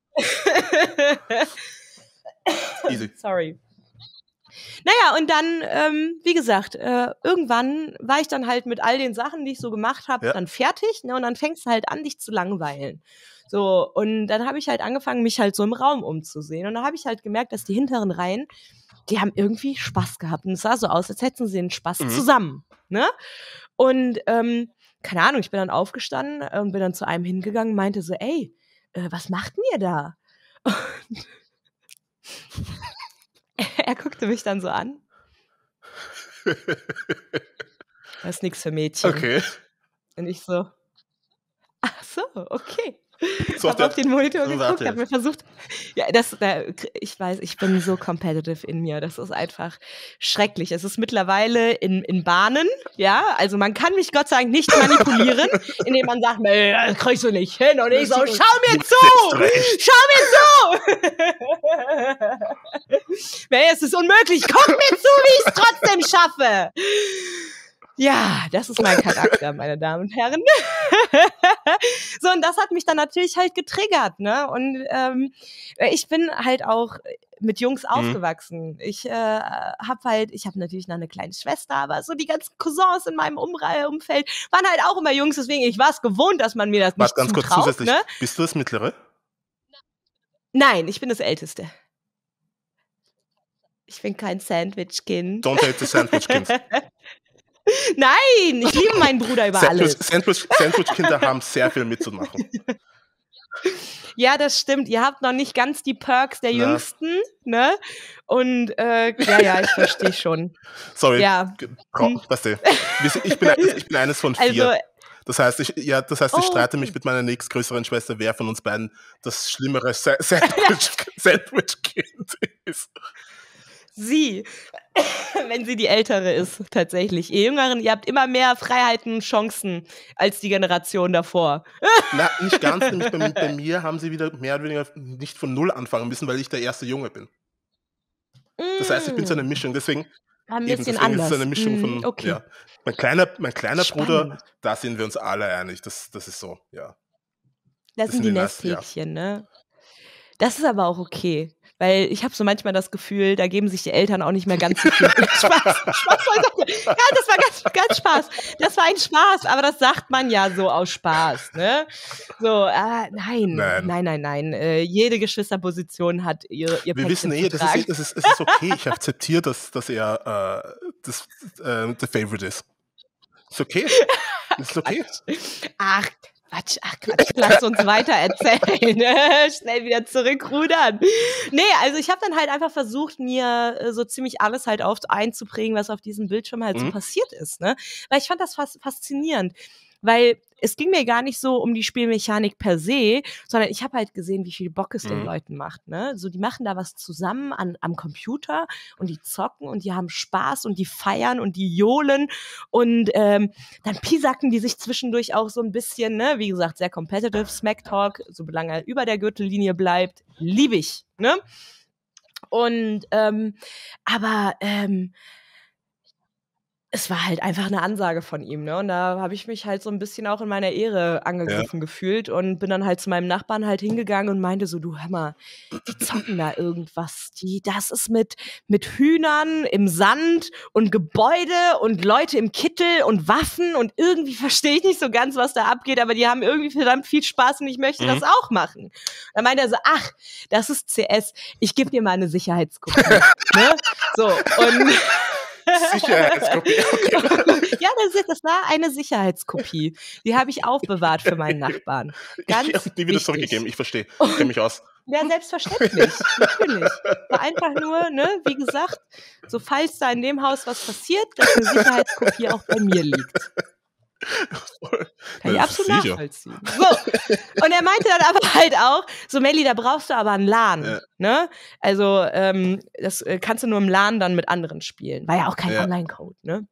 Easy. Sorry. Na ja, und dann, ähm, wie gesagt, äh, irgendwann war ich dann halt mit all den Sachen, die ich so gemacht habe, Ja. dann fertig, ne, und dann fängst du halt an, dich zu langweilen. So, und dann habe ich halt angefangen, mich halt so im Raum umzusehen. Und dann habe ich halt gemerkt, dass die hinteren Reihen, die haben irgendwie Spaß gehabt. Und es sah so aus, als hätten sie den Spaß Mhm. zusammen, ne? Und, ähm, keine Ahnung, ich bin dann aufgestanden und bin dann zu einem hingegangen und meinte so: „Ey, äh, was macht 'n ihr da?“ Und er guckte mich dann so an. Das ist nix für Mädchen. Okay. Und ich so: „Ach so, okay.“ So auf Habe auf der den Monitor hm, geguckt, warte habe mir jetzt. versucht ja, das da k ich weiß, ich bin so competitive in mir. Das ist einfach schrecklich. Es ist mittlerweile in in Bahnen, ja? Also, man kann mich Gott sei Dank nicht manipulieren, indem man sagt: „Ne, das kriegst du nicht hin.“ Und ich so: „Schau mir Jetzt zu! erst recht. Schau mir zu!“ „Ne, es ist unmöglich. Guck mir zu, wie ich's trotzdem schaffe!“ Ja, das ist mein Charakter, meine Damen und Herren. So, und das hat mich dann natürlich halt getriggert, ne? Und, ähm, ich bin halt auch mit Jungs Mhm. aufgewachsen. Ich, äh, habe halt ich habe natürlich noch 'ne kleine Schwester, aber so die ganzen Cousins in meinem Umrei Umfeld waren halt auch immer Jungs, deswegen ich war's gewohnt, dass man mir das Warte, nicht ganz kurz zutraut, zusätzlich. ne? Bist du das Mittlere? Nein, ich bin das Älteste. Ich bin kein Sandwich-Kind. Don't hate the Sandwich-Kind. Nein, ich liebe meinen Bruder über Sandwich alles. Sandwich Sandwich-Kinder haben sehr viel mitzumachen. Ja, das stimmt. Ihr habt noch nicht ganz die Perks der Na. Jüngsten, ne? Und äh, ja, ja, ich verstehe schon. Sorry, Ja. ge- Frau, weißt du, wir sind- ich bin, eines- ich bin eines von vier. Also, Das heißt, ich, ja, das heißt, ich Oh, streite okay. mich mit meiner nächstgrößeren Schwester, wer von uns beiden das schlimmere Sa Sandwich- Sandwich-Kind ist. sie, wenn sie die Ältere ist, tatsächlich. Ihr Jüngeren, ihr habt immer mehr Freiheiten und Chancen als die Generation davor. Na, nicht ganz, nämlich bei, bei mir haben sie wieder mehr oder weniger nicht von Null anfangen müssen, weil ich der erste Junge bin. Das heißt, ich bin so eine Mm, Mischung, deswegen, Ein eben, bisschen deswegen ist es anders. eine Mischung Mm, von, Okay, ja. Mein kleiner, mein kleiner Bruder, spannend. da sind wir uns alle einig, das, das ist so, ja. Das Das sind sind die die meisten, ja. Nesthäkchen, ne? Das ist aber auch okay. Weil ich habe so manchmal das Gefühl, da geben sich die Eltern auch nicht mehr ganz so viel. Spaß, Spaß beiseite. Ja, das war ganz, ganz Spaß. Das war ein Spaß, aber das sagt man ja so aus Spaß, ne? So, äh, nein, Nein. nein, nein, nein. Äh, jede Geschwisterposition hat ihr, ihr Wir Päckchen wissen zu eh, das ist, eh tragen. das, ist, das ist okay, ich akzeptiere, dass, dass er äh, das, äh, der Favorite ist. Ist okay, ist okay. Ach, Quatsch, ach Quatsch, lass uns weiter erzählen. Schnell wieder zurückrudern. Nee, also ich habe dann halt einfach versucht, mir äh, so ziemlich alles halt auf einzuprägen, was auf diesem Bildschirm halt so Mhm. passiert ist, ne? Weil ich fand das fas faszinierend. Weil es ging mir gar nicht so um die Spielmechanik per se, sondern ich habe halt gesehen, wie viel Bock es den Mhm. Leuten macht, ne? So, die machen da was zusammen an, am Computer und die zocken und die haben Spaß und die feiern und die johlen und ähm, dann pisacken die sich zwischendurch auch so ein bisschen, ne? Wie gesagt, sehr competitive, Smack Talk, solange er über der Gürtellinie bleibt, liebe ich, ne? Und, ähm, aber, ähm, es war halt einfach eine Ansage von ihm, ne? Und da habe ich mich halt so ein bisschen auch in meiner Ehre angegriffen gefühlt und bin dann halt zu meinem Nachbarn halt hingegangen und meinte so: „Du, hör mal, die zocken da irgendwas. Die das ist mit mit Hühnern im Sand und Gebäude und Leute im Kittel und Waffen und irgendwie verstehe ich nicht so ganz, was da abgeht, aber die haben irgendwie verdammt viel Spaß und ich möchte Mhm. das auch machen.“ Dann meinte er so: „Ach, das ist C S. Ich gebe dir mal eine Sicherheitskopie.“ Ne? So, und Sicherheitskopie, okay. ja, das, ist, das war eine Sicherheitskopie. Die habe ich aufbewahrt für meinen Nachbarn. Ganz Ich habe die wieder wichtig. zurückgegeben, ich verstehe, ich kenne mich aus. Ja, selbstverständlich, natürlich. War einfach nur, ne, wie gesagt, so falls da in dem Haus was passiert, dass eine Sicherheitskopie auch bei mir liegt. Kann ich Na, absolut sicher. nachvollziehen. So. Und er meinte dann aber halt auch, so Melli, da brauchst du aber einen LAN, Ja. ne? Also, ähm, das äh, kannst du nur im LAN dann mit anderen spielen. War ja auch kein Ja. Online-Code, ne?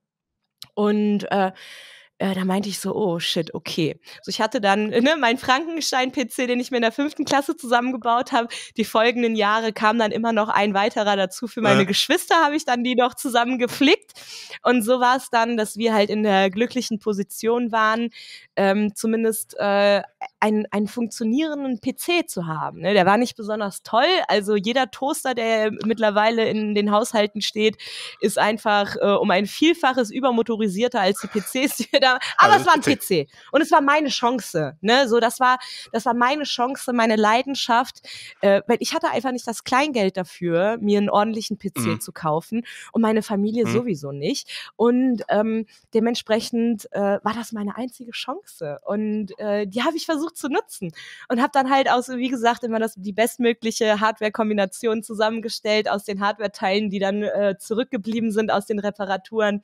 Und äh, äh, da meinte ich so, oh shit, okay. So, ich hatte dann ne, meinen Frankenstein-P C, den ich mir in der fünften Klasse zusammengebaut habe. Die folgenden Jahre kam dann immer noch ein weiterer dazu. Für meine Ja. Geschwister habe ich dann die noch zusammen geflickt. Und so war es dann, dass wir halt in der glücklichen Position waren, ähm, zumindest äh, einen, einen funktionierenden P C zu haben. Ne? Der war nicht besonders toll. Also jeder Toaster, der mittlerweile in den Haushalten steht, ist einfach äh, um ein Vielfaches übermotorisierter als die P Cs, die wir da. Aber Also es war ein P P C. C und es war meine Chance. Ne? So, das war, das war meine Chance, meine Leidenschaft, äh, weil ich hatte einfach nicht das Kleingeld dafür, mir einen ordentlichen P C Mhm. zu kaufen und meine Familie Mhm. sowieso nicht. Und ähm, dementsprechend äh, war das meine einzige Chance und äh, die habe ich versucht zu nutzen und habe dann halt aus, wie gesagt, immer das, die bestmögliche Hardware-Kombination zusammengestellt aus den Hardware-Teilen, die dann äh, zurückgeblieben sind aus den Reparaturen.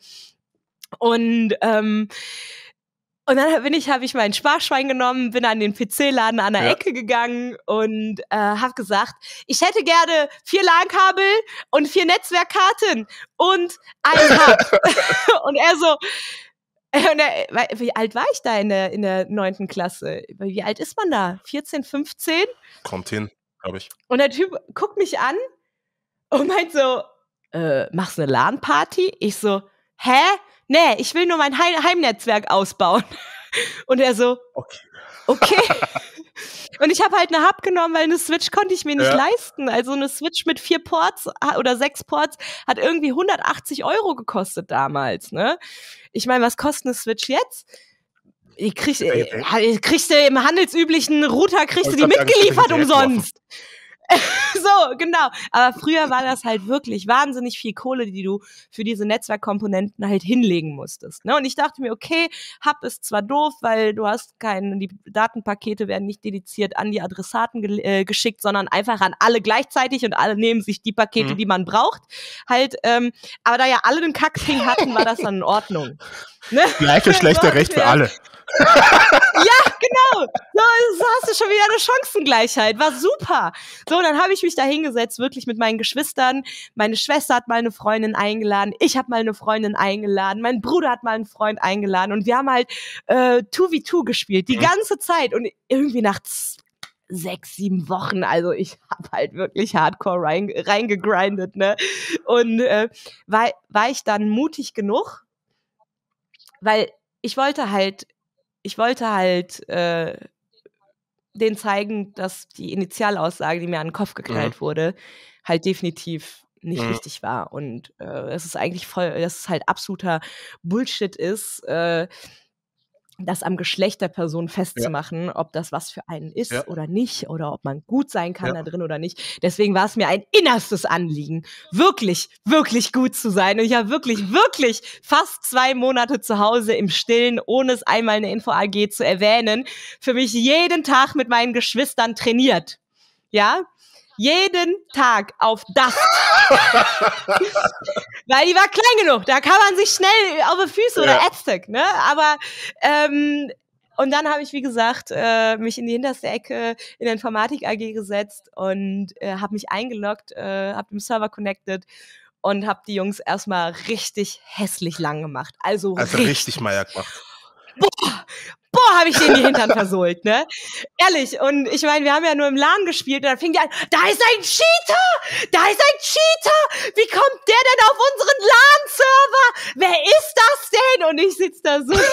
Und ähm, und dann bin ich, habe ich mein Sparschwein genommen, bin an den P C-Laden an der Ja. Ecke gegangen und äh, habe gesagt, ich hätte gerne vier LAN-Kabel und vier Netzwerkkarten und ein Hub. Und er so, und er, wei- wie alt war ich da in der in der neunten Klasse? Wie alt ist man da? vierzehn, fünfzehn? Kommt hin, glaube ich. Und der Typ guckt mich an und meint so, äh, machst du eine LAN-Party? Ich so, hä? Nee, ich will nur mein Heim Heimnetzwerk ausbauen. Und er so, Okay. okay. Und ich habe halt eine Hub genommen, weil eine Switch konnte ich mir nicht Ja. leisten. Also eine Switch mit vier Ports ah, oder sechs Ports hat irgendwie hundertachtzig Euro gekostet damals, ne? Ich meine, was kostet eine Switch jetzt? Die kriegst, Ey, äh, ey. kriegst du im handelsüblichen Router kriegst du Wollte die grad sagen, ich hab mitgeliefert mich direkt umsonst. So, So, genau. Aber früher war das halt wirklich wahnsinnig viel Kohle, die du für diese Netzwerkkomponenten halt hinlegen musstest. Ne? Und ich dachte mir, okay, Hub ist zwar doof, weil du hast keinen, die Datenpakete werden nicht dediziert an die Adressaten ge äh, geschickt, sondern einfach an alle gleichzeitig und alle nehmen sich die Pakete, mhm. die man braucht. Halt, ähm, aber da ja alle den Kackping hatten, war das dann in Ordnung. Ne? Gleiche schlechte so, Recht für alle. Ja, genau. So, so hast du schon wieder eine Chancengleichheit. War super. So, und dann habe ich mich da hingesetzt, wirklich mit meinen Geschwistern. Meine Schwester hat mal eine Freundin eingeladen. Ich habe mal eine Freundin eingeladen. Mein Bruder hat mal einen Freund eingeladen. Und wir haben halt äh, zwei gegen zwei gespielt. Die mhm. ganze Zeit. Und irgendwie nach sechs, sieben Wochen, also ich habe halt wirklich hardcore rein, reingegrindet, ne? Und äh, war, war ich dann mutig genug, weil ich wollte halt Ich wollte halt äh, denen zeigen, dass die Initialaussage, die mir an den Kopf geknallt mhm. wurde, halt definitiv nicht mhm. richtig war. Und äh, es ist eigentlich voll, dass es halt absoluter Bullshit ist, äh, das am Geschlecht der Person festzumachen, ja. ob das was für einen ist ja. oder nicht, oder ob man gut sein kann ja. da drin oder nicht. Deswegen war es mir ein innerstes Anliegen, wirklich, wirklich gut zu sein. Und ich habe wirklich, wirklich fast zwei Monate zu Hause im Stillen, ohne es einmal in der Info-A G zu erwähnen, für mich jeden Tag mit meinen Geschwistern trainiert. Ja? Jeden Tag auf das. Weil die war klein genug, da kann man sich schnell auf die Füße ja. oder ätzig, ne? Aber ähm, und dann habe ich, wie gesagt, äh, mich in die hinterste Ecke in der Informatik-A G gesetzt und äh, habe mich eingeloggt, äh, habe den Server connected und habe die Jungs erstmal richtig hässlich lang gemacht. Also, also richtig, richtig Meier gemacht. Boah, boah, habe ich denen die Hintern versohlt, ne? Ehrlich, und ich meine, wir haben ja nur im LAN gespielt und dann fing die an, da ist ein Cheater! Da ist ein Cheater! Wie kommt der denn auf unseren LAN-Server? Wer ist das denn? Und ich sitze da so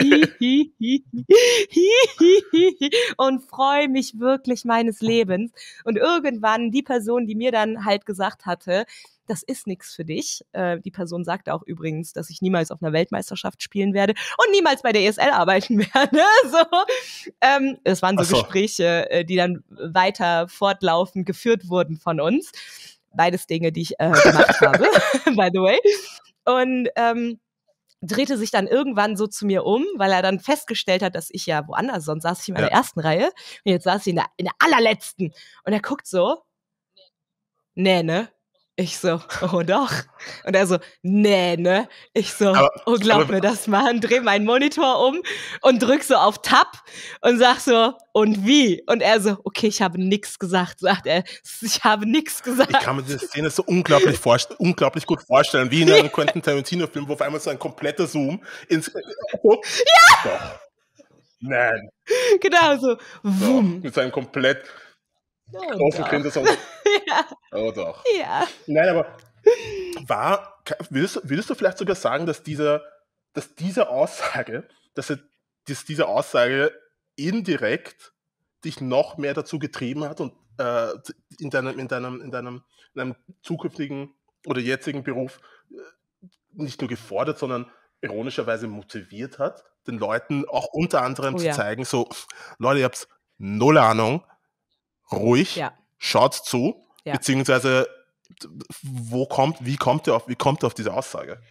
und freue mich wirklich meines Lebens. Und irgendwann die Person, die mir dann halt gesagt hatte, das ist nichts für dich. Äh, die Person sagte auch übrigens, dass ich niemals auf einer Weltmeisterschaft spielen werde und niemals bei der E S L arbeiten werde. So, ähm, es waren so, so Gespräche, äh, die dann weiter fortlaufend geführt wurden von uns. Beides Dinge, die ich äh, gemacht habe, by the way. Und ähm, drehte sich dann irgendwann so zu mir um, weil er dann festgestellt hat, dass ich ja woanders, sonst saß ich in meiner ja. ersten Reihe und jetzt saß ich in der, in der allerletzten. Und er guckt so, nee, ne? Ich so, oh doch. Und er so, nee, ne? Ich so, aber, oh, glaub aber, mir das mal. Und dreh meinen Monitor um und drück so auf Tab und sag so, und wie? Und er so, okay, ich habe nix gesagt, sagt er. Ich habe nix gesagt. Ich kann mir diese Szene so unglaublich, vorst- unglaublich gut vorstellen, wie in einem Quentin Tarantino-Film, wo auf einmal so ein kompletter Zoom ins... Oh, ja! Doch. Nein. Genau so. so mit seinem komplett... Oh, großen Kindersong. Ja. Oh doch. Ja. Nein, aber war, würdest, würdest du vielleicht sogar sagen, dass diese, dass diese Aussage, dass, er, dass diese Aussage indirekt dich noch mehr dazu getrieben hat und äh, in, deinem, in, deinem, in, deinem, in deinem zukünftigen oder jetzigen Beruf äh, nicht nur gefordert, sondern ironischerweise motiviert hat, den Leuten auch unter anderem oh, zu ja. zeigen, so, Leute, ihr habt null Ahnung, ruhig, ja. schaut zu, ja. beziehungsweise wo kommt, wie kommt ihr auf, wie kommt ihr auf diese Aussage?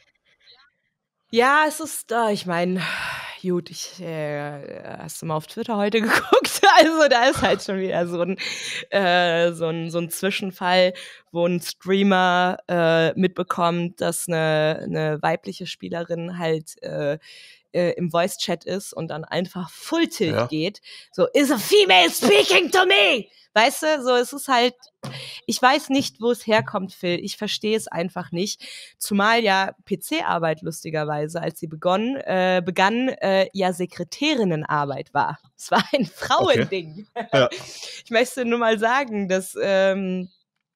Ja, es ist, äh, ich meine, gut, ich äh, hast du mal auf Twitter heute geguckt? Also da ist halt schon wieder so ein, äh, so ein, so ein Zwischenfall, wo ein Streamer äh, mitbekommt, dass eine, eine weibliche Spielerin halt äh, äh, im Voice-Chat ist und dann einfach Full Tilt ja. geht. So, is a female speaking to me? Weißt du, so, es ist halt, ich weiß nicht, wo es herkommt, Phil. Ich verstehe es einfach nicht. Zumal ja P C-Arbeit lustigerweise, als sie begonnen, äh, begann, äh, ja Sekretärinnenarbeit war. Es war ein Frauending. Okay. Ja. Ich möchte nur mal sagen, dass ähm,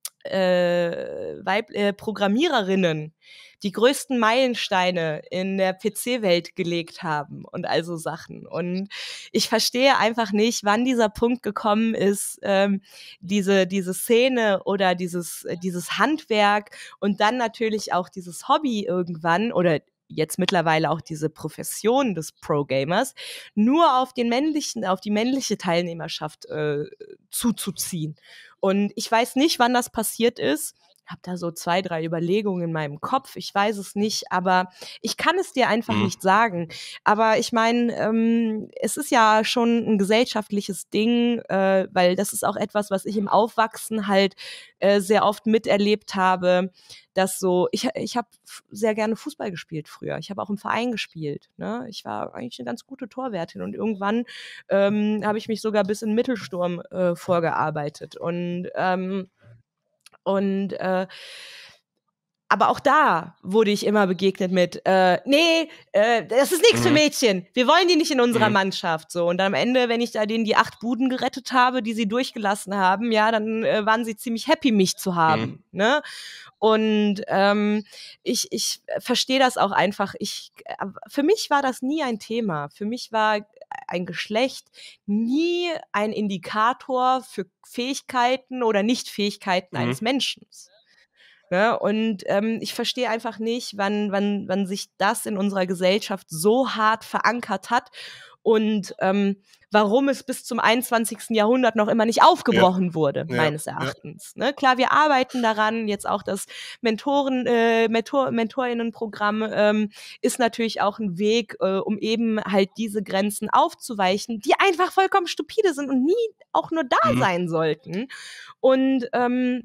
äh, Weib äh, Programmiererinnen die größten Meilensteine in der P C-Welt gelegt haben und also Sachen. Und ich verstehe einfach nicht, wann dieser Punkt gekommen ist, ähm, diese diese Szene oder dieses dieses Handwerk und dann natürlich auch dieses Hobby irgendwann oder jetzt mittlerweile auch diese Profession des Pro-Gamers, nur auf den männlichen, auf die männliche Teilnehmerschaft äh, zuzuziehen. Und ich weiß nicht, wann das passiert ist. Ich habe da so zwei, drei Überlegungen in meinem Kopf. Ich weiß es nicht, aber ich kann es dir einfach mhm. nicht sagen. Aber ich meine, ähm, es ist ja schon ein gesellschaftliches Ding, äh, weil das ist auch etwas, was ich im Aufwachsen halt äh, sehr oft miterlebt habe, dass so, ich, ich habe sehr gerne Fußball gespielt früher. Ich habe auch im Verein gespielt. Ne? Ich war eigentlich eine ganz gute Torwärtin und irgendwann ähm, habe ich mich sogar bis in den Mittelsturm äh, vorgearbeitet. Und ähm, Und äh, aber auch da wurde ich immer begegnet mit, äh, nee, äh, das ist nichts mhm. für Mädchen. Wir wollen die nicht in unserer mhm. Mannschaft. So. Und am Ende, wenn ich da denen die acht Buden gerettet habe, die sie durchgelassen haben, ja, dann äh, waren sie ziemlich happy, mich zu haben. Mhm. Ne? Und ähm, ich, ich verstehe das auch einfach. Ich, für mich war das nie ein Thema. Für mich war ein Geschlecht nie ein Indikator für Fähigkeiten oder Nichtfähigkeiten mhm. eines Menschen. Ne? Und ähm, ich verstehe einfach nicht, wann, wann, wann sich das in unserer Gesellschaft so hart verankert hat und ähm, warum es bis zum einundzwanzigsten Jahrhundert noch immer nicht aufgebrochen ja. wurde, ja. meines Erachtens. Ja. Ne? Klar, wir arbeiten daran, jetzt auch das Mentoren, äh, Mentor, MentorInnenprogramm ähm, ist natürlich auch ein Weg, äh, um eben halt diese Grenzen aufzuweichen, die einfach vollkommen stupide sind und nie auch nur da mhm. sein sollten. Und ähm,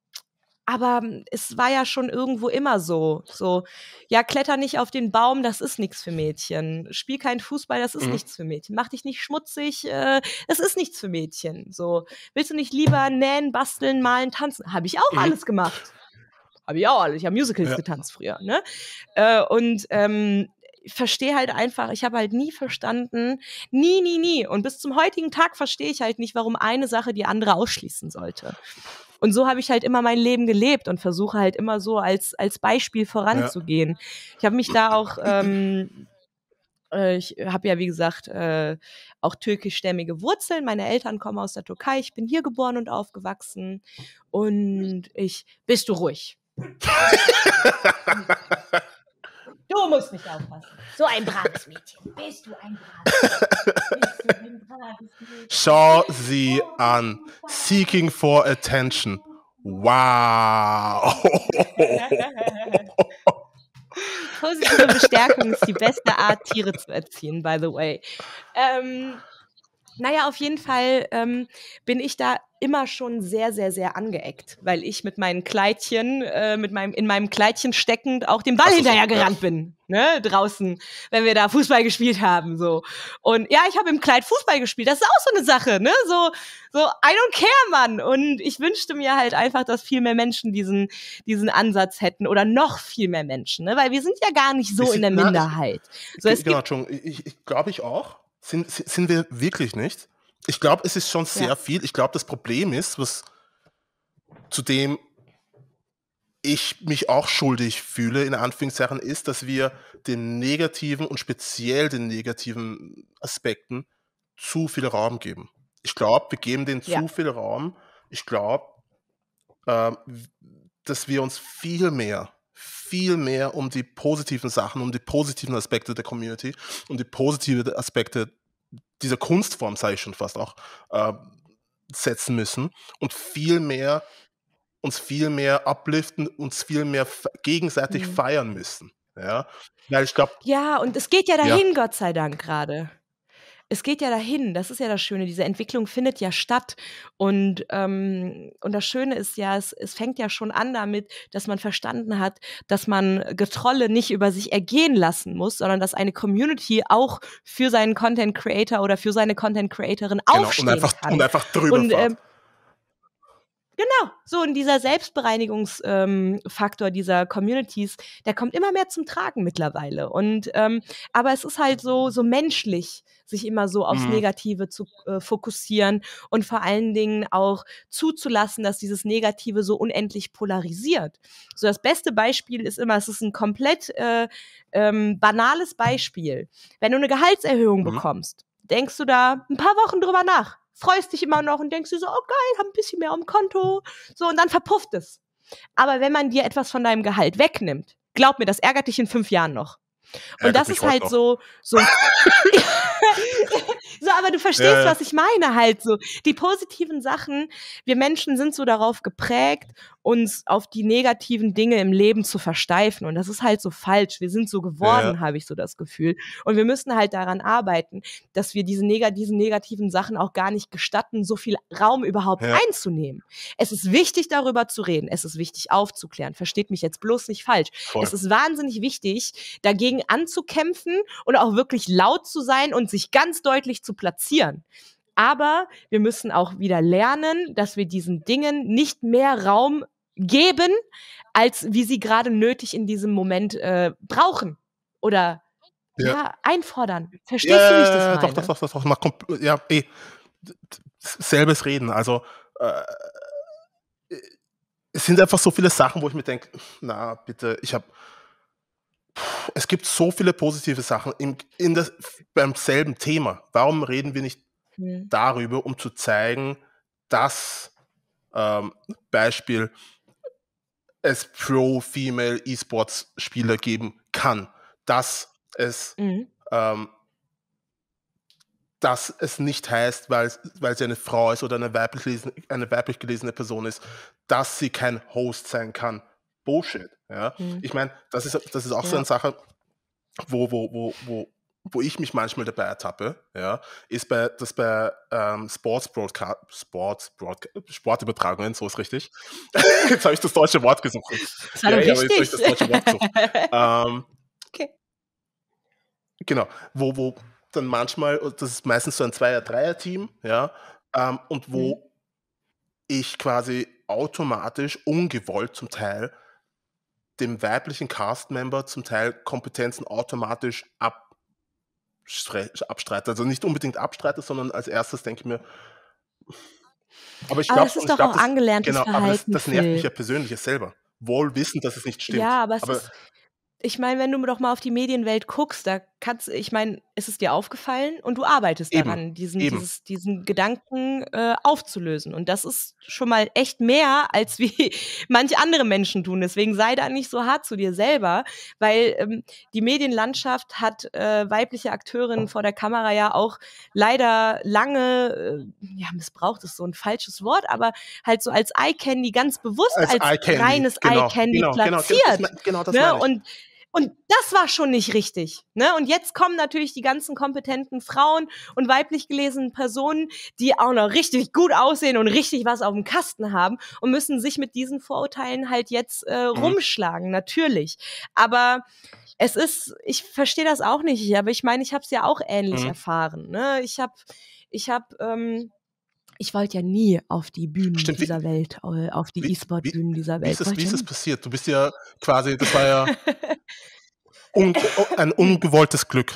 aber es war ja schon irgendwo immer so, so, ja, kletter nicht auf den Baum, das ist nichts für Mädchen. Spiel kein Fußball, das ist mhm. nichts für Mädchen. Mach dich nicht schmutzig, äh, das ist nichts für Mädchen. So, willst du nicht lieber nähen, basteln, malen, tanzen? Habe ich auch mhm. alles gemacht. Habe ich auch alles. Ich habe Musicals ja. getanzt früher, ne? Äh, und ähm, ich verstehe halt einfach, ich habe halt nie verstanden, nie, nie, nie. Und bis zum heutigen Tag verstehe ich halt nicht, warum eine Sache die andere ausschließen sollte. Und so habe ich halt immer mein Leben gelebt und versuche halt immer so als, als Beispiel voranzugehen. Ja. Ich habe mich da auch, ähm, äh, ich habe ja wie gesagt äh, auch türkischstämmige Wurzeln. Meine Eltern kommen aus der Türkei. Ich bin hier geboren und aufgewachsen. Und ich, bist du ruhig. Du musst nicht aufpassen. So ein braves Mädchen. Bist du ein braves Mädchen? Schau sie an. Seeking for attention. Wow. Positive Bestärkung ist die beste Art, Tiere zu erziehen, by the way. Ähm, naja, auf jeden Fall ähm, bin ich da immer schon sehr, sehr, sehr angeeckt, weil ich mit meinen Kleidchen, äh, mit meinem, in meinem Kleidchen steckend auch dem Ball so, hinterher gerannt ja. bin, ne, draußen, wenn wir da Fußball gespielt haben, so. Und ja, ich habe im Kleid Fußball gespielt, das ist auch so eine Sache, ne, so, so, I don't care, Mann. Und ich wünschte mir halt einfach, dass viel mehr Menschen diesen, diesen Ansatz hätten oder noch viel mehr Menschen, ne, weil wir sind ja gar nicht so sind, in der na, Minderheit. Ich, so, ich, genau, Entschuldigung, ich, ich glaube ich auch, sind, sind wir wirklich nicht. Ich glaube, es ist schon sehr ja. viel. Ich glaube, das Problem ist, was zu dem ich mich auch schuldig fühle, in Anführungszeichen, ist, dass wir den negativen und speziell den negativen Aspekten zu viel Raum geben. Ich glaube, wir geben denen ja. zu viel Raum. Ich glaube, äh, dass wir uns viel mehr, viel mehr um die positiven Sachen, um die positiven Aspekte der Community, um die positiven Aspekte dieser Kunstform, sage ich schon fast auch, äh, setzen müssen und viel mehr, uns viel mehr upliften, uns viel mehr f- gegenseitig mhm. feiern müssen. Ja, weil ich glaube. Ja, und es geht ja dahin, ja. Gott sei Dank gerade. Es geht ja dahin, das ist ja das Schöne, diese Entwicklung findet ja statt und, ähm, und das Schöne ist ja, es, es fängt ja schon an damit, dass man verstanden hat, dass man Getrolle nicht über sich ergehen lassen muss, sondern dass eine Community auch für seinen Content Creator oder für seine Content Creatorin genau, aufstehen und einfach, kann. Und einfach drüber und, ähm, Genau, so und dieser Selbstbereinigungsfaktor ähm, dieser Communities, der kommt immer mehr zum Tragen mittlerweile. Und ähm, aber es ist halt so so menschlich, sich immer so aufs Negative zu äh, fokussieren und vor allen Dingen auch zuzulassen, dass dieses Negative so unendlich polarisiert. So das beste Beispiel ist immer, es ist ein komplett äh, ähm, banales Beispiel. Wenn du eine Gehaltserhöhung mhm. bekommst, denkst du da ein paar Wochen drüber nach. Freust dich immer noch und denkst dir so, oh geil, hab ein bisschen mehr am Konto. So, und dann verpufft es. Aber wenn man dir etwas von deinem Gehalt wegnimmt, glaub mir, das ärgert dich in fünf Jahren noch. Und Ärgert das mich ist heute halt noch. so so so, aber du verstehst, Ja, ja. was ich meine halt so. Die positiven Sachen, wir Menschen sind so darauf geprägt, uns auf die negativen Dinge im Leben zu versteifen. Und das ist halt so falsch. Wir sind so Ja, geworden, ja. habe ich so das Gefühl. Und wir müssen halt daran arbeiten, dass wir diese neg diesen negativen Sachen auch gar nicht gestatten, so viel Raum überhaupt Ja. einzunehmen. Es ist wichtig, darüber zu reden. Es ist wichtig, aufzuklären. Versteht mich jetzt bloß nicht falsch. Voll. Es ist wahnsinnig wichtig, dagegen anzukämpfen und auch wirklich laut zu sein und sich ganz deutlich zu platzieren. Aber wir müssen auch wieder lernen, dass wir diesen Dingen nicht mehr Raum geben, als wie sie gerade nötig in diesem Moment äh, brauchen oder Ja. ja, einfordern. Ja, Verstehst du, wie ich das ja, ja, doch, meine? doch, doch, doch, doch. Mach komp- Ja, eh. D- d- Selbes Reden. Also, äh, es sind einfach so viele Sachen, wo ich mir denke, na, bitte, ich habe. Es gibt so viele positive Sachen im, in das, beim selben Thema. Warum reden wir nicht Hm. darüber, um zu zeigen, dass ähm, Beispiel es Pro-Female E-Sports-Spieler geben kann, dass es Mhm. ähm, dass es nicht heißt, weil, weil sie eine Frau ist oder eine weiblich, gelesene, eine weiblich gelesene Person ist, dass sie kein Host sein kann. Bullshit. Ja? Mhm. Ich meine, das ist, das ist auch so Ja. eine Sache, wo, wo, wo, wo, wo ich mich manchmal dabei ertappe, ja, ist bei, dass bei ähm, Sports Broadcast, Sports Broadcast, Sportübertragungen, so ist richtig. Jetzt habe ich das deutsche Wort gesucht. Das war Ja, doch ja, aber jetzt habe ich richtig. das deutsche Wort gesucht. Ähm, Okay. Genau, wo, wo dann manchmal, das ist meistens so ein Zweier-, Dreier-Team, ja, ähm, und Mhm. wo ich quasi automatisch, ungewollt zum Teil, dem weiblichen Cast-Member zum Teil Kompetenzen automatisch abstre abstreite. Also nicht unbedingt abstreite, sondern als erstes denke ich mir, aber ich Aber glaube, das ist ich doch glaube, auch das, angelerntes genau, aber das, Verhalten, das nervt mich Phil. ja persönlich selber. Wohl wissend, dass es nicht stimmt. Ja, aber es Aber ist, ich meine, wenn du doch mal auf die Medienwelt guckst, da kannst, ich meine, ist es dir aufgefallen und du arbeitest eben, daran, diesen, eben. dieses, diesen Gedanken äh, aufzulösen. Und das ist schon mal echt mehr, als wie manche andere Menschen tun. Deswegen sei da nicht so hart zu dir selber, weil ähm, die Medienlandschaft hat äh, weibliche Akteurinnen vor der Kamera ja auch leider lange, äh, ja, missbraucht ist so ein falsches Wort, aber halt so als Eye-Candy, ganz bewusst Als als Eye-Candy, reines genau, Eye-Candy genau, genau, das, platziert. me- genau das Ne? meine ich. Und Und das war schon nicht richtig. Ne? Und jetzt kommen natürlich die ganzen kompetenten Frauen und weiblich gelesenen Personen, die auch noch richtig gut aussehen und richtig was auf dem Kasten haben und müssen sich mit diesen Vorurteilen halt jetzt äh, Mhm. rumschlagen, natürlich. Aber es ist, ich verstehe das auch nicht, aber ich meine, ich habe es ja auch ähnlich Mhm. erfahren. Ne? Ich habe, ich habe, ähm, ich wollte ja nie auf die Bühnen Stimmt, wie, dieser Welt, äh, auf die wie, wie, E-Sport-Bühnen dieser wie, ist Welt. das, Wollte wie ich ist ja das nie. passiert? Du bist ja quasi, das war ja un, ein ungewolltes Glück.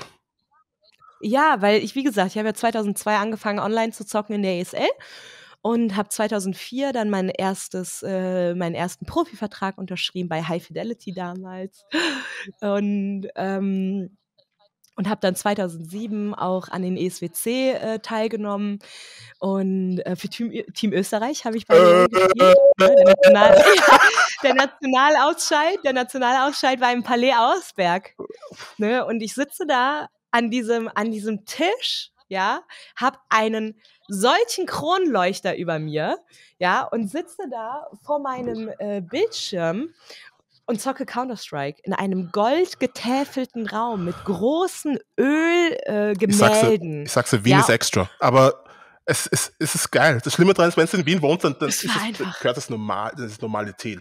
Ja, weil ich, wie gesagt, ich habe ja zweitausendzwei angefangen, online zu zocken in der E S L und habe zweitausendvier dann mein erstes, äh, meinen ersten Profivertrag unterschrieben bei High Fidelity damals und ähm, und habe dann zweitausendsieben auch an den E S W C äh, teilgenommen und äh, für Team, Team Österreich habe ich bei Äh, gespielt. Ne? Der, National ja, der Nationalausscheid, der Nationalausscheid war im Palais Auersberg. Ne? Und ich sitze da an diesem, an diesem Tisch, ja, hab einen solchen Kronleuchter über mir, ja, und sitze da vor meinem äh, Bildschirm und zocke Counter-Strike in einem goldgetäfelten Raum mit großen Ölgemälden. Äh, ich sag's dir, Gemälden. ich sag's dir, Wien Ja, ist extra. Aber es, es, es ist geil. Das Schlimme daran ist, wenn du in Wien wohnst, dann, dann es ist war es, einfach, gehört das normal, das ist Normalität.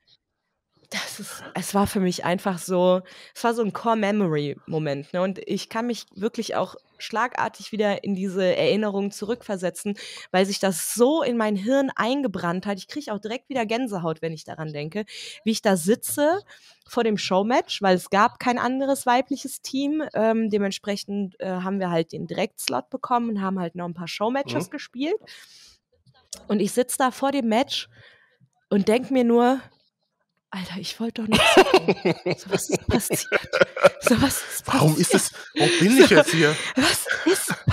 das ist, es war für mich einfach so, es war so ein Core-Memory-Moment, ne? Und ich kann mich wirklich auch schlagartig wieder in diese Erinnerung zurückversetzen, weil sich das so in mein Hirn eingebrannt hat. Ich kriege auch direkt wieder Gänsehaut, wenn ich daran denke, wie ich da sitze vor dem Showmatch, weil es gab kein anderes weibliches Team. Ähm, dementsprechend äh, haben wir halt den Direktslot bekommen und haben halt noch ein paar Showmatches Mhm. gespielt. Und ich sitze da vor dem Match und denke mir nur, Alter, ich wollte doch nur zocken. So, was ist passiert? So, was ist Warum ist passiert? das, wo bin ich So, jetzt hier? was ist passiert?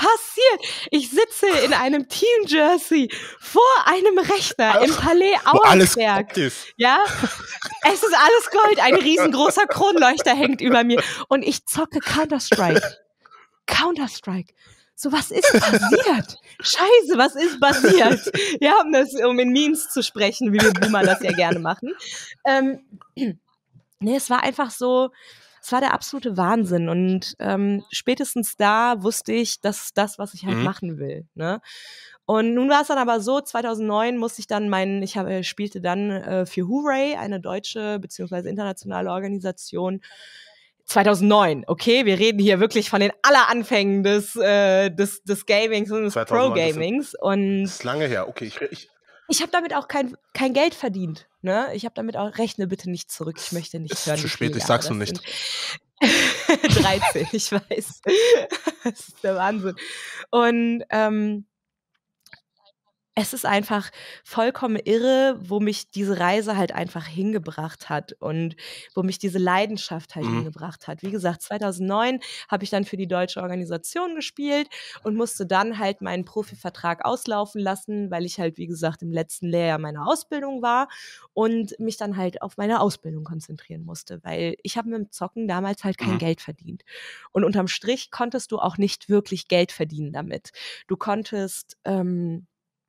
passiert? Ich sitze in einem Team-Jersey vor einem Rechner im Palais Wo alles Auersberg. Gold ist. Ja, es ist alles Gold. Ein riesengroßer Kronleuchter hängt über mir. Und ich zocke Counter-Strike. Counter-Strike. So, was ist passiert? Scheiße, was ist passiert? Ja, um, das, um in Memes zu sprechen, wie wir Boomer das ja gerne machen. Ähm, nee, es war einfach so, es war der absolute Wahnsinn. Und ähm, spätestens da wusste ich, das ist das, was ich halt Mhm. machen will. Ne? Und nun war es dann aber so, zweitausendneun musste ich dann meinen, ich habe, spielte dann äh, für Hooray, eine deutsche beziehungsweise internationale Organisation, zweitausendneun, okay, wir reden hier wirklich von den Alleranfängen des, äh, des, des Gamings und des zweitausendneun, das sind- Pro-Gamings. Und Das ist lange her. Okay, ich, ich, ich habe damit auch kein, kein Geld verdient. Ne? Ich habe damit auch, rechne bitte nicht zurück, ich möchte nicht ist hören. zu wie spät, viele ich sag's Jahre nur das nicht. sind. dreizehn, ich weiß. Das ist der Wahnsinn. Und ähm, es ist einfach vollkommen irre, wo mich diese Reise halt einfach hingebracht hat und wo mich diese Leidenschaft halt Mhm. hingebracht hat. Wie gesagt, zweitausendneun habe ich dann für die deutsche Organisation gespielt und musste dann halt meinen Profivertrag auslaufen lassen, weil ich halt, wie gesagt, im letzten Lehrjahr meiner Ausbildung war und mich dann halt auf meine Ausbildung konzentrieren musste, weil ich habe mit dem Zocken damals halt kein Mhm. Geld verdient. Und unterm Strich konntest du auch nicht wirklich Geld verdienen damit. Du konntest ähm,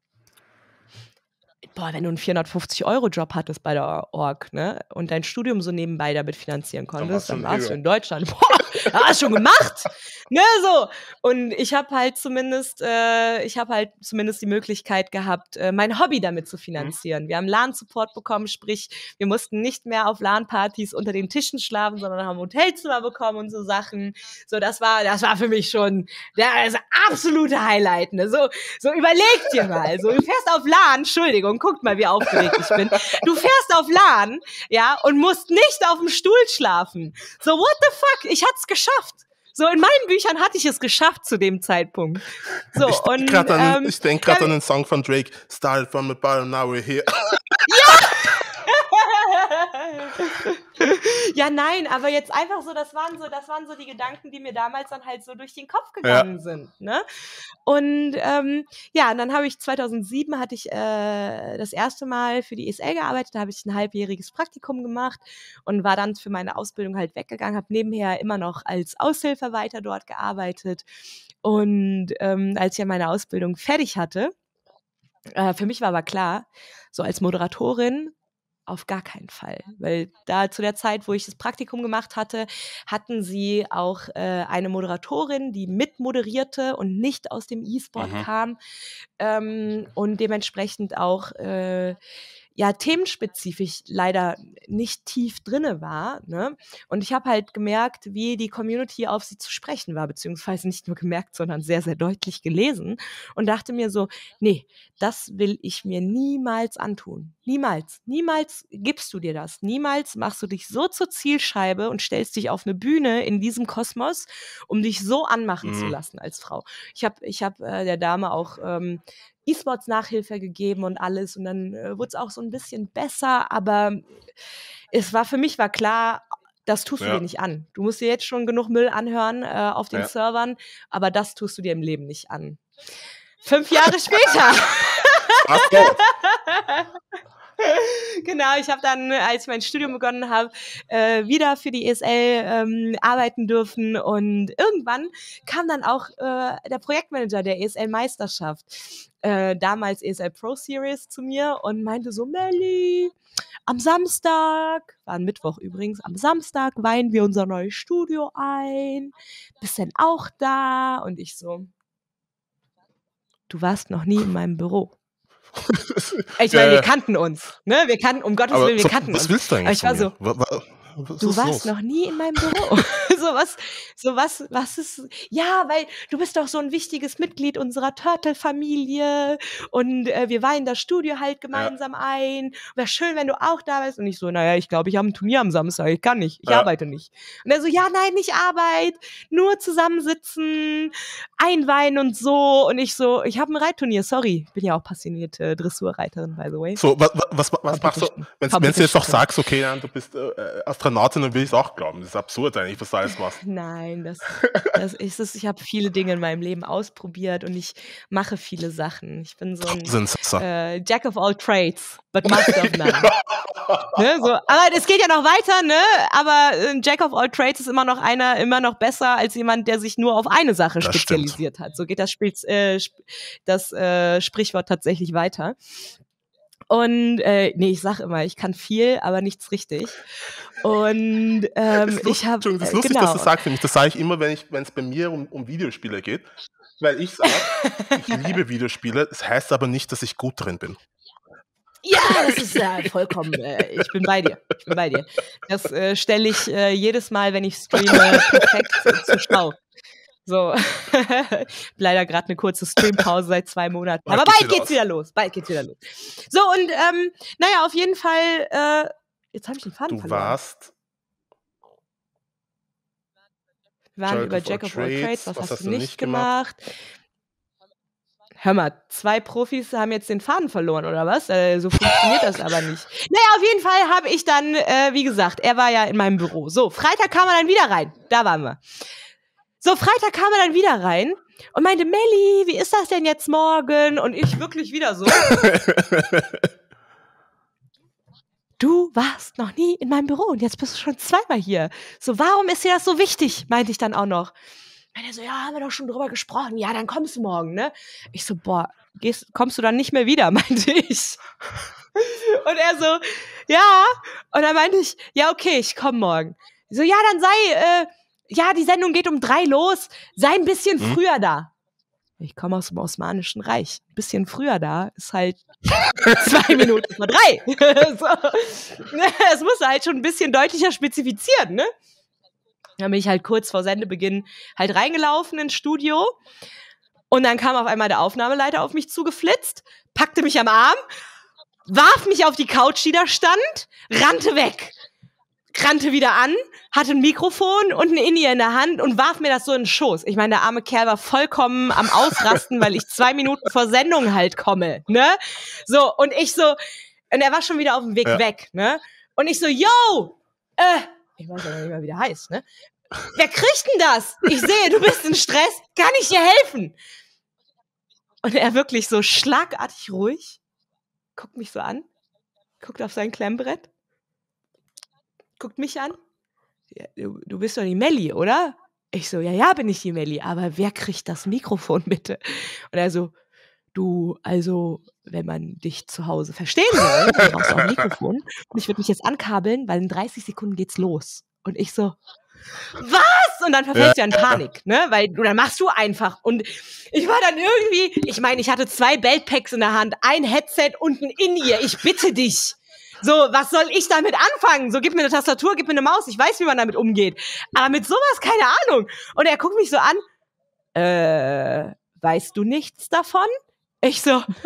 boah, wenn du einen vierhundertfünfzig-Euro-Job hattest bei der Org, ne, und dein Studium so nebenbei damit finanzieren Dann konntest, warst du dann ein warst du Hero. in Deutschland, boah, da hast du schon gemacht, ne, so. Und ich habe halt zumindest, äh, ich habe halt zumindest die Möglichkeit gehabt, äh, mein Hobby damit zu finanzieren. Wir haben LAN-Support bekommen, sprich, wir mussten nicht mehr auf LAN-Partys unter den Tischen schlafen, sondern haben Hotelzimmer bekommen und so Sachen. So, das war, das war für mich schon das absolute Highlight, ne, so, so überleg dir mal, so, du fährst auf LAN, Entschuldigung, guckt mal, wie aufgeregt ich bin. Du fährst auf LAN, ja, und musst nicht auf dem Stuhl schlafen. So, what the fuck? Ich hat's geschafft. So, in meinen Büchern hatte ich es geschafft zu dem Zeitpunkt. So, Ich und, denke gerade an, ähm, ich denk grad ja, an den Song von Drake, Started from the bottom, now we're here. Ja, nein, aber jetzt einfach so, das waren so, das waren so die Gedanken, die mir damals dann halt so durch den Kopf Ja. gegangen sind, ne? Und ähm, ja, und dann habe ich zweitausendsieben hatte ich äh, das erste Mal für die E S L gearbeitet, da habe ich ein halbjähriges Praktikum gemacht und war dann für meine Ausbildung halt weggegangen, habe nebenher immer noch als Aushilfe weiter dort gearbeitet. Und ähm, als ich ja meine Ausbildung fertig hatte, äh, für mich war aber klar, so als Moderatorin auf gar keinen Fall, weil da zu der Zeit, wo ich das Praktikum gemacht hatte, hatten sie auch äh, eine Moderatorin, die mitmoderierte und nicht aus dem E-Sport Mhm. kam ähm, und dementsprechend auch äh, ja themenspezifisch leider nicht tief drinne war, ne? Und ich habe halt gemerkt, wie die Community auf sie zu sprechen war, beziehungsweise nicht nur gemerkt, sondern sehr, sehr deutlich gelesen und dachte mir so, nee, das will ich mir niemals antun. Niemals. Niemals gibst du dir das. Niemals machst du dich so zur Zielscheibe und stellst dich auf eine Bühne in diesem Kosmos, um dich so anmachen zu Mhm. lassen als Frau. Ich habe ich hab, äh, der Dame auch ähm, E-Sports-Nachhilfe gegeben und alles und dann äh, wurde es auch so ein bisschen besser, aber es war für mich war klar, das tust du Ja. dir nicht an. Du musst dir jetzt schon genug Müll anhören äh, auf den Ja. Servern, aber das tust du dir im Leben nicht an. Fünf Jahre später. Ach so. Genau, ich habe dann, als ich mein Studium begonnen habe, äh, wieder für die E S L ähm, arbeiten dürfen und irgendwann kam dann auch äh, der Projektmanager der E S L-Meisterschaft, äh, damals E S L Pro Series, zu mir und meinte so, Melli, am Samstag, war ein Mittwoch übrigens, am Samstag weihen wir unser neues Studio ein, bist denn auch da? Und ich so, du warst noch nie in meinem Büro. Ich Ja, meine, wir ja. kannten uns, ne? Wir kannten, um Gottes Aber Willen, wir so, kannten was uns. willst du Aber eigentlich ich war von mir? so, Wa- wa- Was du ist warst los? noch nie in meinem Büro. so was, so was, was ist, ja, weil du bist doch so ein wichtiges Mitglied unserer Turtle-Familie und äh, wir weihen das Studio halt gemeinsam ein. Wäre schön, wenn du auch da bist. Und ich so, naja, ich glaube, ich habe ein Turnier am Samstag, ich kann nicht, ich Ja. arbeite nicht. Und er so, ja, nein, nicht Arbeit, nur zusammensitzen, einweihen und so. Und ich so, ich habe ein Reitturnier, sorry. Bin ja auch passionierte Dressurreiterin, by the way. So, was, was, was machst du, Competition. wenn du jetzt doch Competition. sagst, okay, dann, du bist äh, Astronautin, dann will ich es auch glauben. Das ist absurd eigentlich, was da Neues machst. Nein, das, das ist es. Ich habe viele Dinge in meinem Leben ausprobiert und ich mache viele Sachen. Ich bin so ein äh, Jack of all trades, but master of none. Ne, so. Aber es geht ja noch weiter, ne? Aber ein Jack of all trades ist immer noch einer, immer noch besser als jemand, der sich nur auf eine Sache Das spezialisiert stimmt. hat. So geht das, Spiel, äh, das äh, Sprichwort tatsächlich weiter. Und äh, nee, ich sag immer, ich kann viel, aber nichts richtig. Und ähm, lustig, ich habe das ist lustig, genau. dass du sagst, nämlich das sage ich immer, wenn ich, wenn es bei mir um, um Videospiele geht, weil ich sage, ich liebe Videospiele. Das heißt aber nicht, dass ich gut drin bin. Ja, das ist ja vollkommen. Äh, ich bin bei dir. Ich bin bei dir. Das äh, stelle ich äh, jedes Mal, wenn ich streame, perfekt äh, zur Schau. So, leider gerade eine kurze Streampause seit zwei Monaten. Bald Aber geht's bald wieder geht's los. wieder los. Bald geht's wieder los. So, und ähm, naja, auf jeden Fall, äh, jetzt habe ich den Faden Du verloren. warst Wir waren Jack über of all Jack of all Trades. Trades. Was, Was hast hast du du nicht nicht gemacht? gemacht? Hör mal, zwei Profis haben jetzt den Faden verloren, oder was? Äh, so funktioniert das aber nicht. Naja, auf jeden Fall habe ich dann, äh, wie gesagt, er war ja in meinem Büro. So, Freitag kam er dann wieder rein. Da waren wir. So, Freitag kam er dann wieder rein und meinte, Melli, wie ist das denn jetzt morgen? Und ich wirklich wieder so, du warst noch nie in meinem Büro und jetzt bist du schon zweimal hier. So, warum ist dir das so wichtig? Meinte ich dann auch noch. Meinte er so, ja, haben wir doch schon drüber gesprochen. Ja, dann kommst du morgen, ne? Ich so, boah, gehst, kommst du dann nicht mehr wieder, meinte ich. Und er so, ja. Und dann meinte ich, ja, okay, ich komme morgen. Ich so, ja, dann sei, äh, ja, die Sendung geht um drei los. Sei ein bisschen Hm? früher da. Ich komme aus dem Osmanischen Reich. Ein bisschen früher da ist halt zwei Minuten vor drei. So. Es muss halt schon ein bisschen deutlicher spezifizieren, ne? Dann bin ich halt kurz vor Sendebeginn halt reingelaufen ins Studio. Und dann kam auf einmal der Aufnahmeleiter auf mich zugeflitzt, packte mich am Arm, warf mich auf die Couch, die da stand, rannte weg. Rannte wieder an, hatte ein Mikrofon und ein In-Ear in der Hand und warf mir das so in den Schoß. Ich meine, der arme Kerl war vollkommen am Ausrasten, weil ich zwei Minuten vor Sendung halt komme, ne? So, und ich so, und er war schon wieder auf dem Weg Ja. weg, ne? Und ich so, yo, äh, ich weiß ja noch nicht mal, wie der heißt, ne? Wer kriegt denn das? Ich sehe, du bist in Stress, kann ich dir helfen? Und er wirklich so schlagartig ruhig, guckt mich so an, guckt auf sein Klemmbrett, guckt mich an. Ja, du, du bist doch die Melli, oder? Ich so, ja, ja, bin ich die Melli, aber wer kriegt das Mikrofon bitte? Und er so, du, also, wenn man dich zu Hause verstehen soll, dann brauchst du auch ein Mikrofon. Und ich würde mich jetzt ankabeln, weil in dreißig Sekunden geht's los. Und ich so, was? Und dann verfällst Ja. du ja in Panik, ne? Weil du, dann machst du einfach. Und ich war dann irgendwie, ich meine, ich hatte zwei Beltpacks in der Hand, ein Headset und ein In-Ear. Ich bitte dich. So, was soll ich damit anfangen? So, gib mir eine Tastatur, gib mir eine Maus. Ich weiß, wie man damit umgeht. Aber mit sowas, keine Ahnung. Und er guckt mich so an. Äh, weißt du nichts davon? Ich so, nein.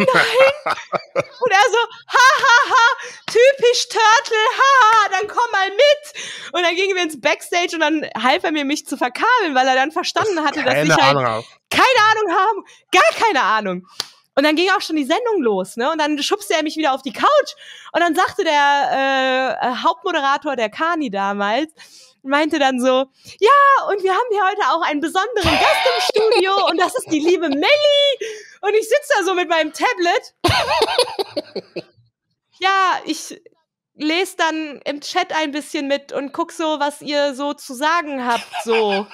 Und er so, ha, ha, ha, typisch Turtle, ha, ha, dann komm mal mit. Und dann gingen wir ins Backstage und dann half er mir, mich zu verkabeln, weil er dann verstanden hatte, dass ich Keine halt Ahnung habe. keine Ahnung habe, gar keine Ahnung. Und dann ging auch schon die Sendung los, ne? Und dann schubste er mich wieder auf die Couch. Und dann sagte der äh, Hauptmoderator, der Kani damals, meinte dann so, ja, und wir haben hier heute auch einen besonderen Gast im Studio und das ist die liebe Melli. Und ich sitze da so mit meinem Tablet. Ja, ich lese dann im Chat ein bisschen mit und guck so, was ihr so zu sagen habt, so.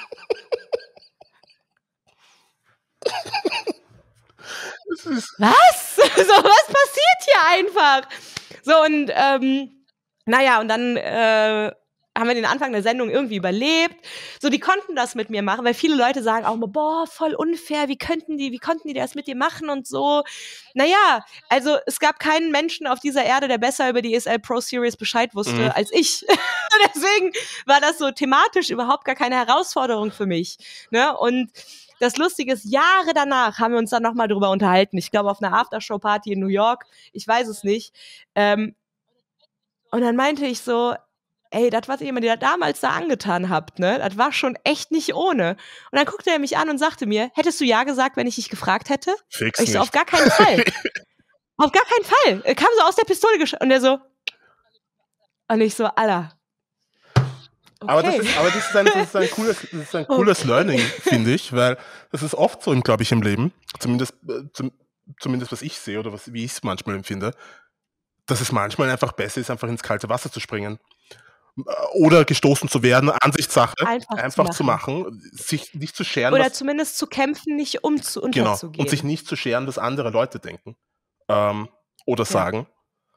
Das ist Was? So, was passiert hier einfach? So, und, ähm, naja, und dann, äh, haben wir den Anfang der Sendung irgendwie überlebt. So, die konnten das mit mir machen, weil viele Leute sagen auch immer, boah, voll unfair, wie könnten die, wie konnten die das mit dir machen und so. Naja, also es gab keinen Menschen auf dieser Erde, der besser über die E S L Pro Series Bescheid wusste Mhm. als ich. Deswegen war das so thematisch überhaupt gar keine Herausforderung für mich. Ne? Und das Lustige ist, Jahre danach haben wir uns dann nochmal drüber unterhalten. Ich glaube, auf einer Aftershow-Party in New York. Ich weiß es nicht. Ähm, und dann meinte ich so, ey, das, was ihr mir da damals da angetan habt, ne, das war schon echt nicht ohne. Und dann guckte er mich an und sagte mir, hättest du ja gesagt, wenn ich dich gefragt hätte? fix Ich so, nicht. auf gar keinen Fall. Auf gar keinen Fall. Er kam so aus der Pistole gesch- und er so, und ich so, Alter. Aber das Okay. ist, aber das ist ein, das ist ein cooles, das ist ein cooles Okay. Learning, finde ich, weil das ist oft so, glaube ich, im Leben, zumindest, äh, zum, zumindest was ich sehe oder was, wie ich es manchmal empfinde, dass es manchmal einfach besser ist, einfach ins kalte Wasser zu springen. Äh, Oder gestoßen zu werden, Ansichtssache, Einfach zu einfach zu machen. machen, sich nicht zu scheren, Oder was, zumindest zu kämpfen, nicht um zu genau, und sich unterzugehen. nicht zu scheren, was andere Leute denken ähm, oder Ja, sagen,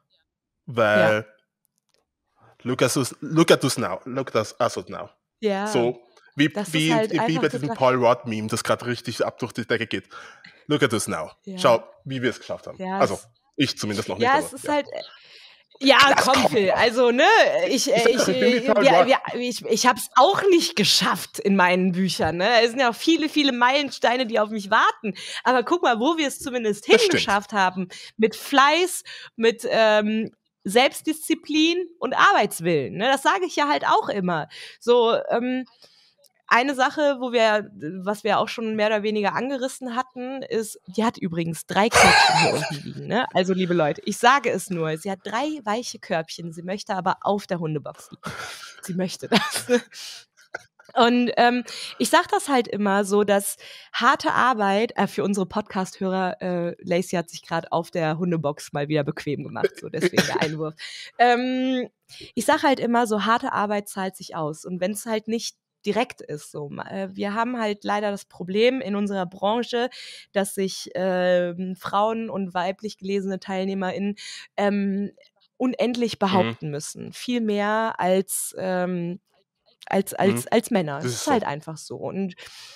ja, weil look at us, look at us now, look at us, us now. ja. So, wie, Das ist wie, in, halt wie einfach bei diesem total Paul Rudd-Meme, das gerade richtig ab durch die Decke geht. Look at us now. ja, Schau, wie wir es geschafft haben. ja, Also, es ich zumindest noch nicht, ja, es aber ist ja. halt äh, ja, Das komm, kommt Phil, noch. also, ne, ich Ich äh, sag ich doch, ich bin wie äh, Paul wir Rudd. wir ich ich habe es auch nicht geschafft in meinen Büchern, ne? Es sind ja auch viele, viele Meilensteine, die auf mich warten. Aber guck mal, wo wir es zumindest Das stimmt. hingeschafft haben. Mit Fleiß, mit, ähm, Selbstdisziplin und Arbeitswillen, ne? Das sage ich ja halt auch immer. So, ähm eine Sache, wo wir, was wir auch schon mehr oder weniger angerissen hatten, ist, die hat übrigens drei Körbchen hier unten liegen, ne? Also, liebe Leute, ich sage es nur, sie hat drei weiche Körbchen, sie möchte aber auf der Hundebox liegen. Sie möchte das. Und ähm, ich sage das halt immer so, dass harte Arbeit, äh, für unsere Podcast-Hörer, äh, Lacey hat sich gerade auf der Hundebox mal wieder bequem gemacht, so deswegen der Einwurf. Ähm, ich sage halt immer, so harte Arbeit zahlt sich aus. Und wenn es halt nicht direkt ist, so, äh, wir haben halt leider das Problem in unserer Branche, dass sich ähm, Frauen und weiblich gelesene TeilnehmerInnen ähm, unendlich Mhm. behaupten müssen. Viel mehr als ähm, als, Mhm. als, als Männer. Das Es ist ist so. halt einfach so. Und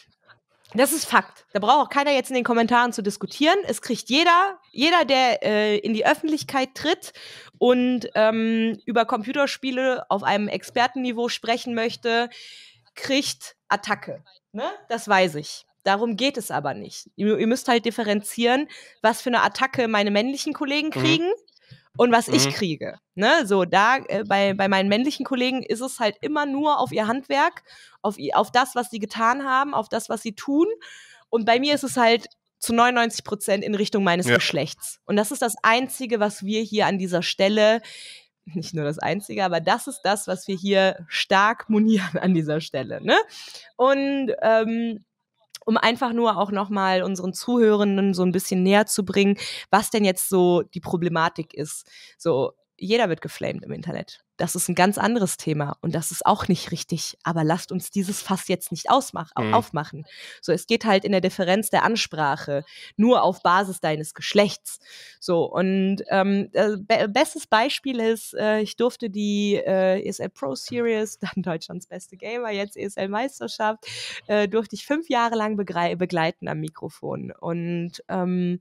das ist Fakt. Da braucht auch keiner jetzt in den Kommentaren zu diskutieren. Es kriegt jeder, jeder, der äh, in die Öffentlichkeit tritt und ähm, über Computerspiele auf einem Expertenniveau sprechen möchte, kriegt Attacke. Ne? Das weiß ich. Darum geht es aber nicht. Ihr, ihr müsst halt differenzieren, was für eine Attacke meine männlichen Kollegen Mhm. kriegen und was ich Mhm. kriege. Ne? So, da äh, bei, bei meinen männlichen Kollegen ist es halt immer nur auf ihr Handwerk, auf, i- auf das, was sie getan haben, auf das, was sie tun. Und bei mir ist es halt zu neunundneunzig Prozent in Richtung meines Ja. Geschlechts. Und das ist das Einzige, was wir hier an dieser Stelle, nicht nur das Einzige, aber das ist das, was wir hier stark monieren an dieser Stelle. Ne? Und ähm, um einfach nur auch nochmal unseren Zuhörenden so ein bisschen näher zu bringen, was denn jetzt so die Problematik ist. So, jeder wird geflamed im Internet. Das ist ein ganz anderes Thema und das ist auch nicht richtig. Aber lasst uns dieses Fass jetzt nicht ausmach- Mhm. aufmachen. So, es geht halt in der Differenz der Ansprache nur auf Basis deines Geschlechts. So, und ähm, äh, be bestes Beispiel ist, äh, ich durfte die äh, E S L Pro Series, dann Deutschlands beste Gamer, jetzt E S L Meisterschaft, äh, durfte ich fünf Jahre lang begrei- begleiten am Mikrofon. Und ähm,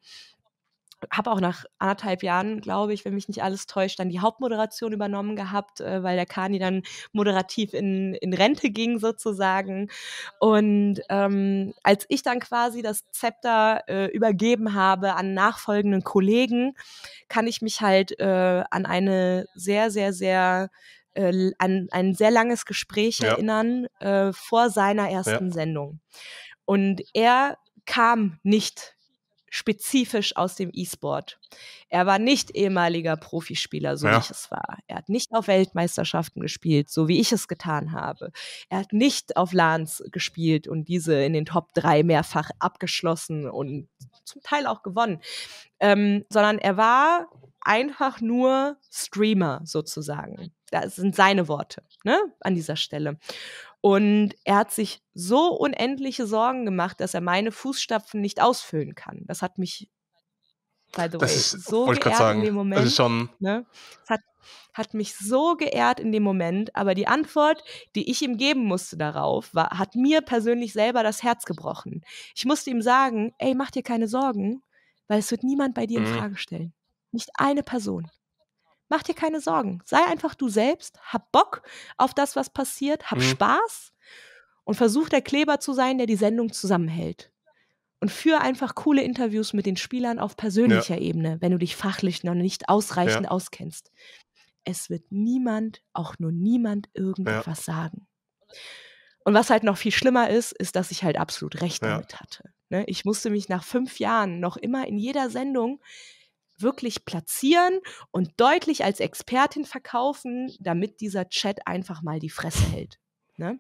habe auch nach anderthalb Jahren, glaube ich, wenn mich nicht alles täuscht, dann die Hauptmoderation übernommen gehabt, äh, weil der Kani dann moderativ in, in Rente ging sozusagen. Und ähm, als ich dann quasi das Zepter äh, übergeben habe an nachfolgenden Kollegen, kann ich mich halt äh, an eine sehr, sehr, sehr äh, an ein sehr langes Gespräch Ja. erinnern äh, vor seiner Ja. ersten Sendung. Und er kam nicht spezifisch aus dem E-Sport. Er war nicht ehemaliger Profispieler, so wie Ja. ich es war. Er hat nicht auf Weltmeisterschaften gespielt, so wie ich es getan habe. Er hat nicht auf LANs gespielt und diese in den Top drei mehrfach abgeschlossen und zum Teil auch gewonnen. Ähm, sondern er war einfach nur Streamer sozusagen. Das sind seine Worte, ne, an dieser Stelle. Und er hat sich so unendliche Sorgen gemacht, dass er meine Fußstapfen nicht ausfüllen kann. Das hat mich, by the Das way, ist, so wollte ich gerade geehrt in sagen, dem das ist Moment. schon, Ne? Es hat, hat mich so geehrt in dem Moment, aber die Antwort, die ich ihm geben musste darauf, war, hat mir persönlich selber das Herz gebrochen. Ich musste ihm sagen, ey, mach dir keine Sorgen, weil es wird niemand bei dir in mhm. Frage stellen. Nicht eine Person. Mach dir keine Sorgen. Sei einfach du selbst, hab Bock auf das, was passiert, hab Mhm. Spaß und versuch der Kleber zu sein, der die Sendung zusammenhält. Und führe einfach coole Interviews mit den Spielern auf Ja. persönlicher Ebene, wenn du dich fachlich noch nicht ausreichend Ja. auskennst. Es wird niemand, auch nur niemand, Ja. irgendetwas sagen. Und was halt noch viel schlimmer ist, ist, dass ich halt absolut recht Ja. damit hatte. Ne? Ich musste mich nach fünf Jahren noch immer in jeder Sendung wirklich platzieren und deutlich als Expertin verkaufen, damit dieser Chat einfach mal die Fresse hält. ne?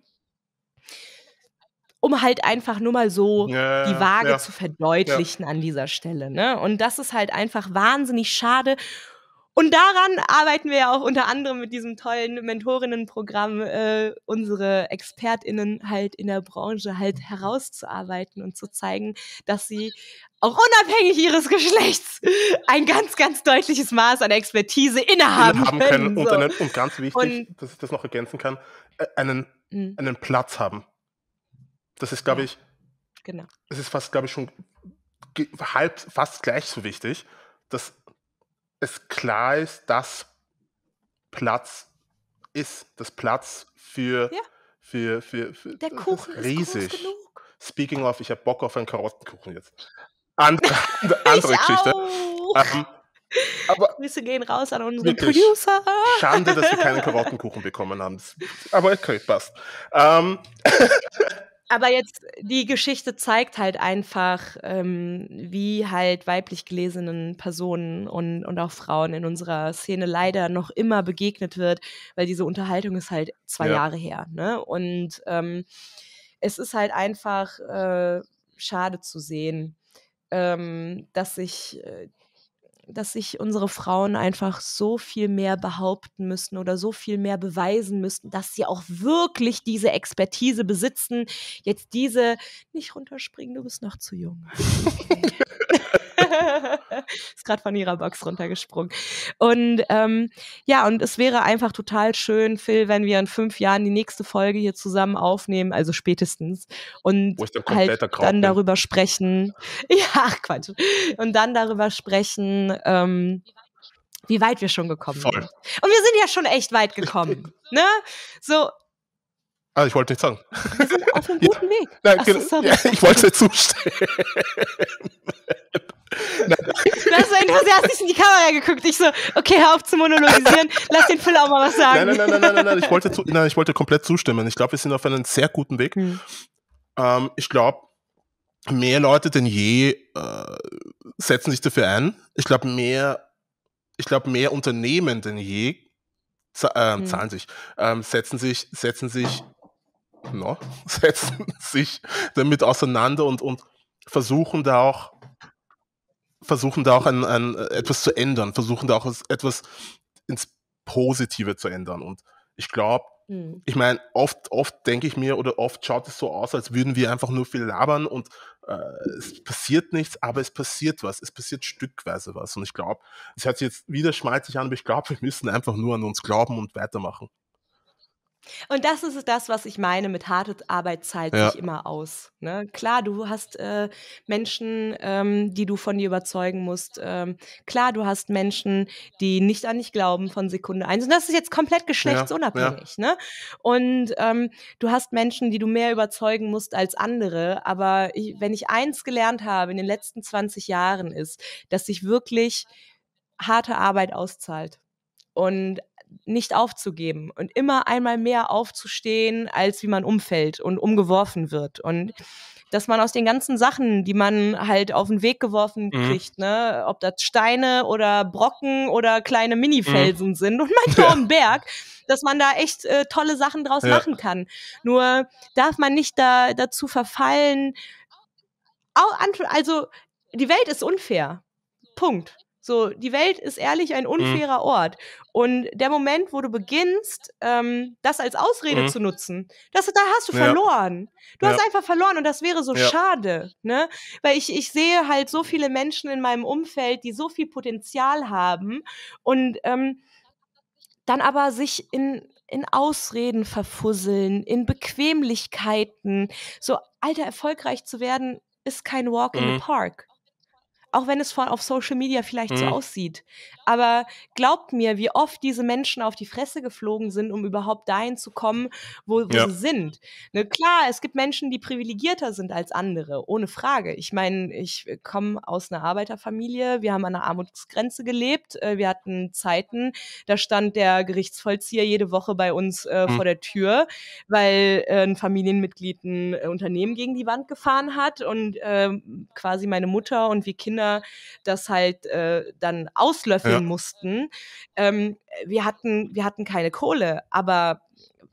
Um halt einfach nur mal so Ja, die ja, Waage ja. zu Ja. verdeutlichen an dieser Stelle, ne? Und das ist halt einfach wahnsinnig schade. Und daran arbeiten wir ja auch unter anderem mit diesem tollen Mentorinnenprogramm, äh, unsere ExpertInnen halt in der Branche halt herauszuarbeiten und zu zeigen, dass sie auch unabhängig ihres Geschlechts ein ganz, ganz deutliches Maß an Expertise innehaben Innehaben können können, und so. einen und ganz wichtig, Und dass ich das noch ergänzen kann, äh, einen Mhm. einen Platz haben. Das ist, glaube Ja. ich Genau. es ist fast, glaube ich, schon ge halb fast gleich so wichtig, dass es klar ist, dass Platz ist, dass Platz für Ja. für für für Der das ist Kuchen ist groß riesig. genug. Speaking of, ich habe Bock auf einen Karottenkuchen jetzt. Andere Ich andere Geschichte. auch. Ähm, aber Grüße gehen raus an unseren wirklich, Producer. Schande, dass wir keinen Karottenkuchen bekommen haben. Das aber okay, passt. Ähm, Aber jetzt die Geschichte zeigt halt einfach, ähm, wie halt weiblich gelesenen Personen und und auch Frauen in unserer Szene leider noch immer begegnet wird, weil diese Unterhaltung ist halt zwei Ja. Jahre her, ne? Und, ähm, es ist halt einfach, äh, schade zu sehen, ähm, dass sich äh, dass sich unsere Frauen einfach so viel mehr behaupten müssen oder so viel mehr beweisen müssten, dass sie auch wirklich diese Expertise besitzen. Jetzt diese nicht runterspringen, du bist noch zu jung. Okay. Ist grad von ihrer Box runtergesprungen. Und, ähm, ja, und es wäre einfach total schön, Phil, wenn wir in fünf Jahren die nächste Folge hier zusammen aufnehmen, also spätestens, und Wo ich dann halt kompletter Kraut dann bin. darüber sprechen ja, ach Quatsch. Und dann darüber sprechen, ähm, wie weit wir schon gekommen Voll. sind. Und wir sind ja schon echt weit gekommen, ne? So Ah, ich wollte nichts sagen. wir sind auf 'nem Ja. guten Weg. Nein, Ach so, genau. sorry. Ja, ich wollte dir zustimmen. Nein. Du hast so enthusiastisch in die Kamera geguckt. Ich so: „Okay, hör auf zu monologisieren. Lass den Phil auch mal was sagen." Nein, nein, nein, nein, nein, nein, ich wollte zu nein, ich wollte komplett zustimmen. Ich glaube, wir sind auf einem sehr guten Weg. Mhm. Ähm, ich glaube, mehr Leute denn je, äh, setzen sich dafür ein. Ich glaube, mehr ich glaube, mehr Unternehmen denn je za ähm, Mhm. zahlen sich ähm, setzen sich setzen sich no, setzen sich damit auseinander und und versuchen da auch versuchen da auch ein ein etwas zu ändern, versuchen da auch es etwas ins Positive zu ändern. Und ich glaube Mhm. ich meine, oft oft denke ich mir oder oft schaut es so aus, als würden wir einfach nur viel labern und, äh, es passiert nichts, aber es passiert was. Es passiert stückweise was. Und ich glaube, es hört sich jetzt wieder schmalzig an, aber ich glaube, wir müssen einfach nur an uns glauben und weitermachen. Und das ist das, was ich meine mit harte Arbeit zahlt Ja. sich immer aus, ne? Klar, du hast, äh, Menschen, ähm, die du von dir überzeugen musst. Ähm, klar, du hast Menschen, die nicht an dich glauben von Sekunde eins. Und das ist jetzt komplett Ja, ja. geschlechtsunabhängig, ne? Und, ähm, du hast Menschen, die du mehr überzeugen musst als andere. Aber ich wenn ich eins gelernt habe in den letzten zwanzig Jahren, ist, dass sich wirklich harte Arbeit auszahlt. Und nicht aufzugeben und immer einmal mehr aufzustehen, als wie man umfällt und umgeworfen wird. Und dass man aus den ganzen Sachen, die man halt auf 'n Weg geworfen Mhm. kriegt, ne, ob das Steine oder Brocken oder kleine Mhm. Minifelsen sind und manchmal auch 'n Berg, dass man da echt, äh, tolle Sachen draus Ja. machen kann. Nur darf man nicht da dazu verfallen au ant also, die Welt ist unfair. Punkt. So, die Welt ist ehrlich ein Mhm. unfairer Ort. Und der Moment, wo du beginnst, ähm, das als Ausrede Mhm. zu nutzen, das da hast du Ja. verloren. Du Ja. hast einfach verloren und das wäre so Ja. schade, ne? Weil ich ich sehe halt so viele Menschen in meinem Umfeld, die so viel Potenzial haben und, ähm, dann aber sich in in Ausreden verfusseln, in Bequemlichkeiten. So, Alter, erfolgreich zu werden, ist kein Walk in the Mhm. park. Auch wenn es von auf Social Media vielleicht so Mhm. aussieht. Aber glaubt mir, wie oft diese Menschen auf die Fresse geflogen sind, um überhaupt dahin zu kommen, wo wo Ja. sie sind. Ne, klar, es gibt Menschen, die privilegierter sind als andere, ohne Frage. Ich meine, ich komme aus 'ner Arbeiterfamilie. Wir haben an der Armutsgrenze gelebt. Äh, wir hatten Zeiten, da stand der Gerichtsvollzieher jede Woche bei uns, äh, Mhm. vor der Tür, weil, äh, 'n Familienmitglied 'n Unternehmen gegen die Wand gefahren hat und, ähm, quasi meine Mutter und wir Kinder das halt, äh, dann auslöffeln Ja. mussten. Ähm, wir hatten wir hatten keine Kohle, aber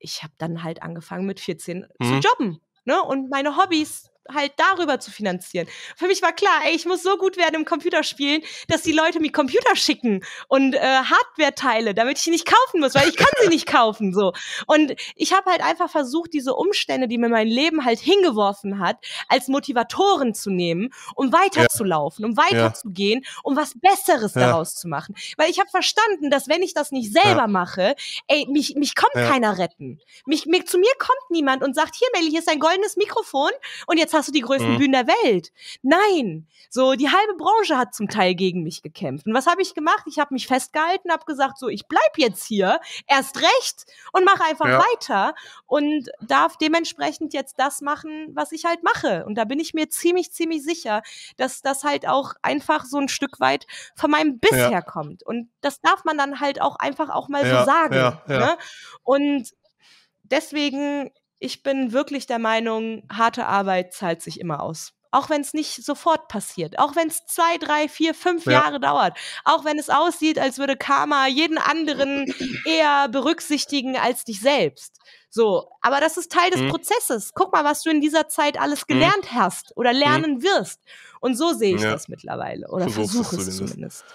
ich habe dann halt angefangen mit vierzehn Mhm. zu jobben, ne? Und meine Hobbys halt darüber zu finanzieren. Für mich war klar, ey, ich muss so gut werden im Computerspielen, dass die Leute mir Computer schicken und äh, Hardware-Teile, damit ich die nicht kaufen muss, weil ich kann sie nicht kaufen, so. Und ich habe halt einfach versucht, diese Umstände, die mir mein Leben halt hingeworfen hat, als Motivatoren zu nehmen, um weiterzulaufen, um weiterzugehen, um was Besseres Ja. daraus zu machen. Weil ich habe verstanden, dass wenn ich das nicht selber Ja. mache, ey, mich, mich kommt Ja. keiner retten. Mich, mich, zu mir kommt niemand und sagt, hier, Melli, hier ist ein goldenes Mikrofon und jetzt hast du die größten Mhm. Bühnen der Welt. Nein, so die halbe Branche hat zum Teil gegen mich gekämpft. Und was habe ich gemacht? Ich habe mich festgehalten, habe gesagt, so, ich bleib jetzt hier, erst recht und mache einfach Ja. weiter und darf dementsprechend jetzt das machen, was ich halt mache. Und da bin ich mir ziemlich, ziemlich sicher, dass das halt auch einfach so ein Stück weit von meinem Biss Ja. herkommt. Und das darf man dann halt auch einfach auch mal Ja, so sagen. ja, ja. Ne? Und deswegen, ich bin wirklich der Meinung, harte Arbeit zahlt sich immer aus. Auch wenn es nicht sofort passiert, auch wenn es zwei, drei, vier, fünf Ja. Jahre dauert, auch wenn es aussieht, als würde Karma jeden anderen eher berücksichtigen als dich selbst. So, aber das ist Teil des Mhm. Prozesses. Guck mal, was du in dieser Zeit alles Mhm. gelernt hast oder lernen wirst. Und so sehe ich Ja. das mittlerweile oder Versuchst es versuche es zumindest. zumindest.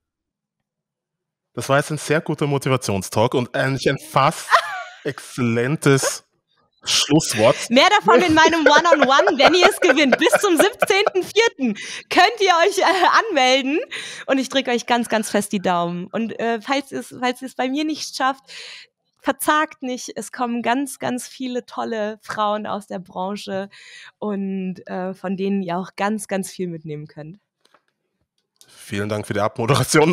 Das war jetzt ein sehr guter Motivationstalk und eigentlich ein fast exzellentes Schlusswort. Mehr davon in meinem One-on-One, wenn ihr es gewinnt. Bis zum siebzehnten vierten könnt ihr euch äh, anmelden und ich drücke euch ganz, ganz fest die Daumen. Und äh, falls ihr es falls ihr es bei mir nicht schafft, verzagt nicht. Es kommen ganz, ganz viele tolle Frauen aus der Branche und äh, von denen ihr auch ganz, ganz viel mitnehmen könnt. Vielen Dank für die Abmoderation.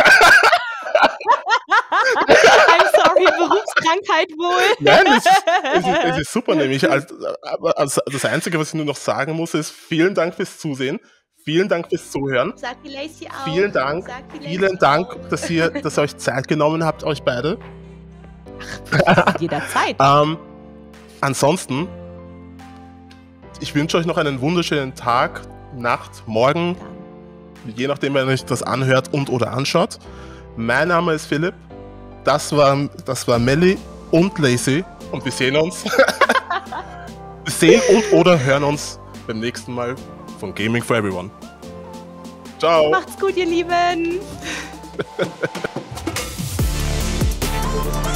I'm sorry, Berufskrankheit wohl. Nein, es ist, es ist, es ist super, nämlich. Als, als, das Einzige, was ich nur noch sagen muss, ist vielen Dank fürs Zusehen. Vielen Dank fürs Zuhören. Sagt die Lacey auch. Vielen Dank. Sagt die Lacey Vielen Dank, auch. dass ihr, dass ihr euch Zeit genommen habt, euch beide. Jederzeit. Ähm, ansonsten, ich wünsche euch noch einen wunderschönen Tag, Nacht, Morgen, je nachdem, wenn ihr euch das anhört und oder anschaut. Mein Name ist Philipp. Das war, das war Melli und Lacey und wir sehen uns. Wir sehen und oder hören uns beim nächsten Mal von Gaming for Everyone. Ciao. Macht's gut, ihr Lieben.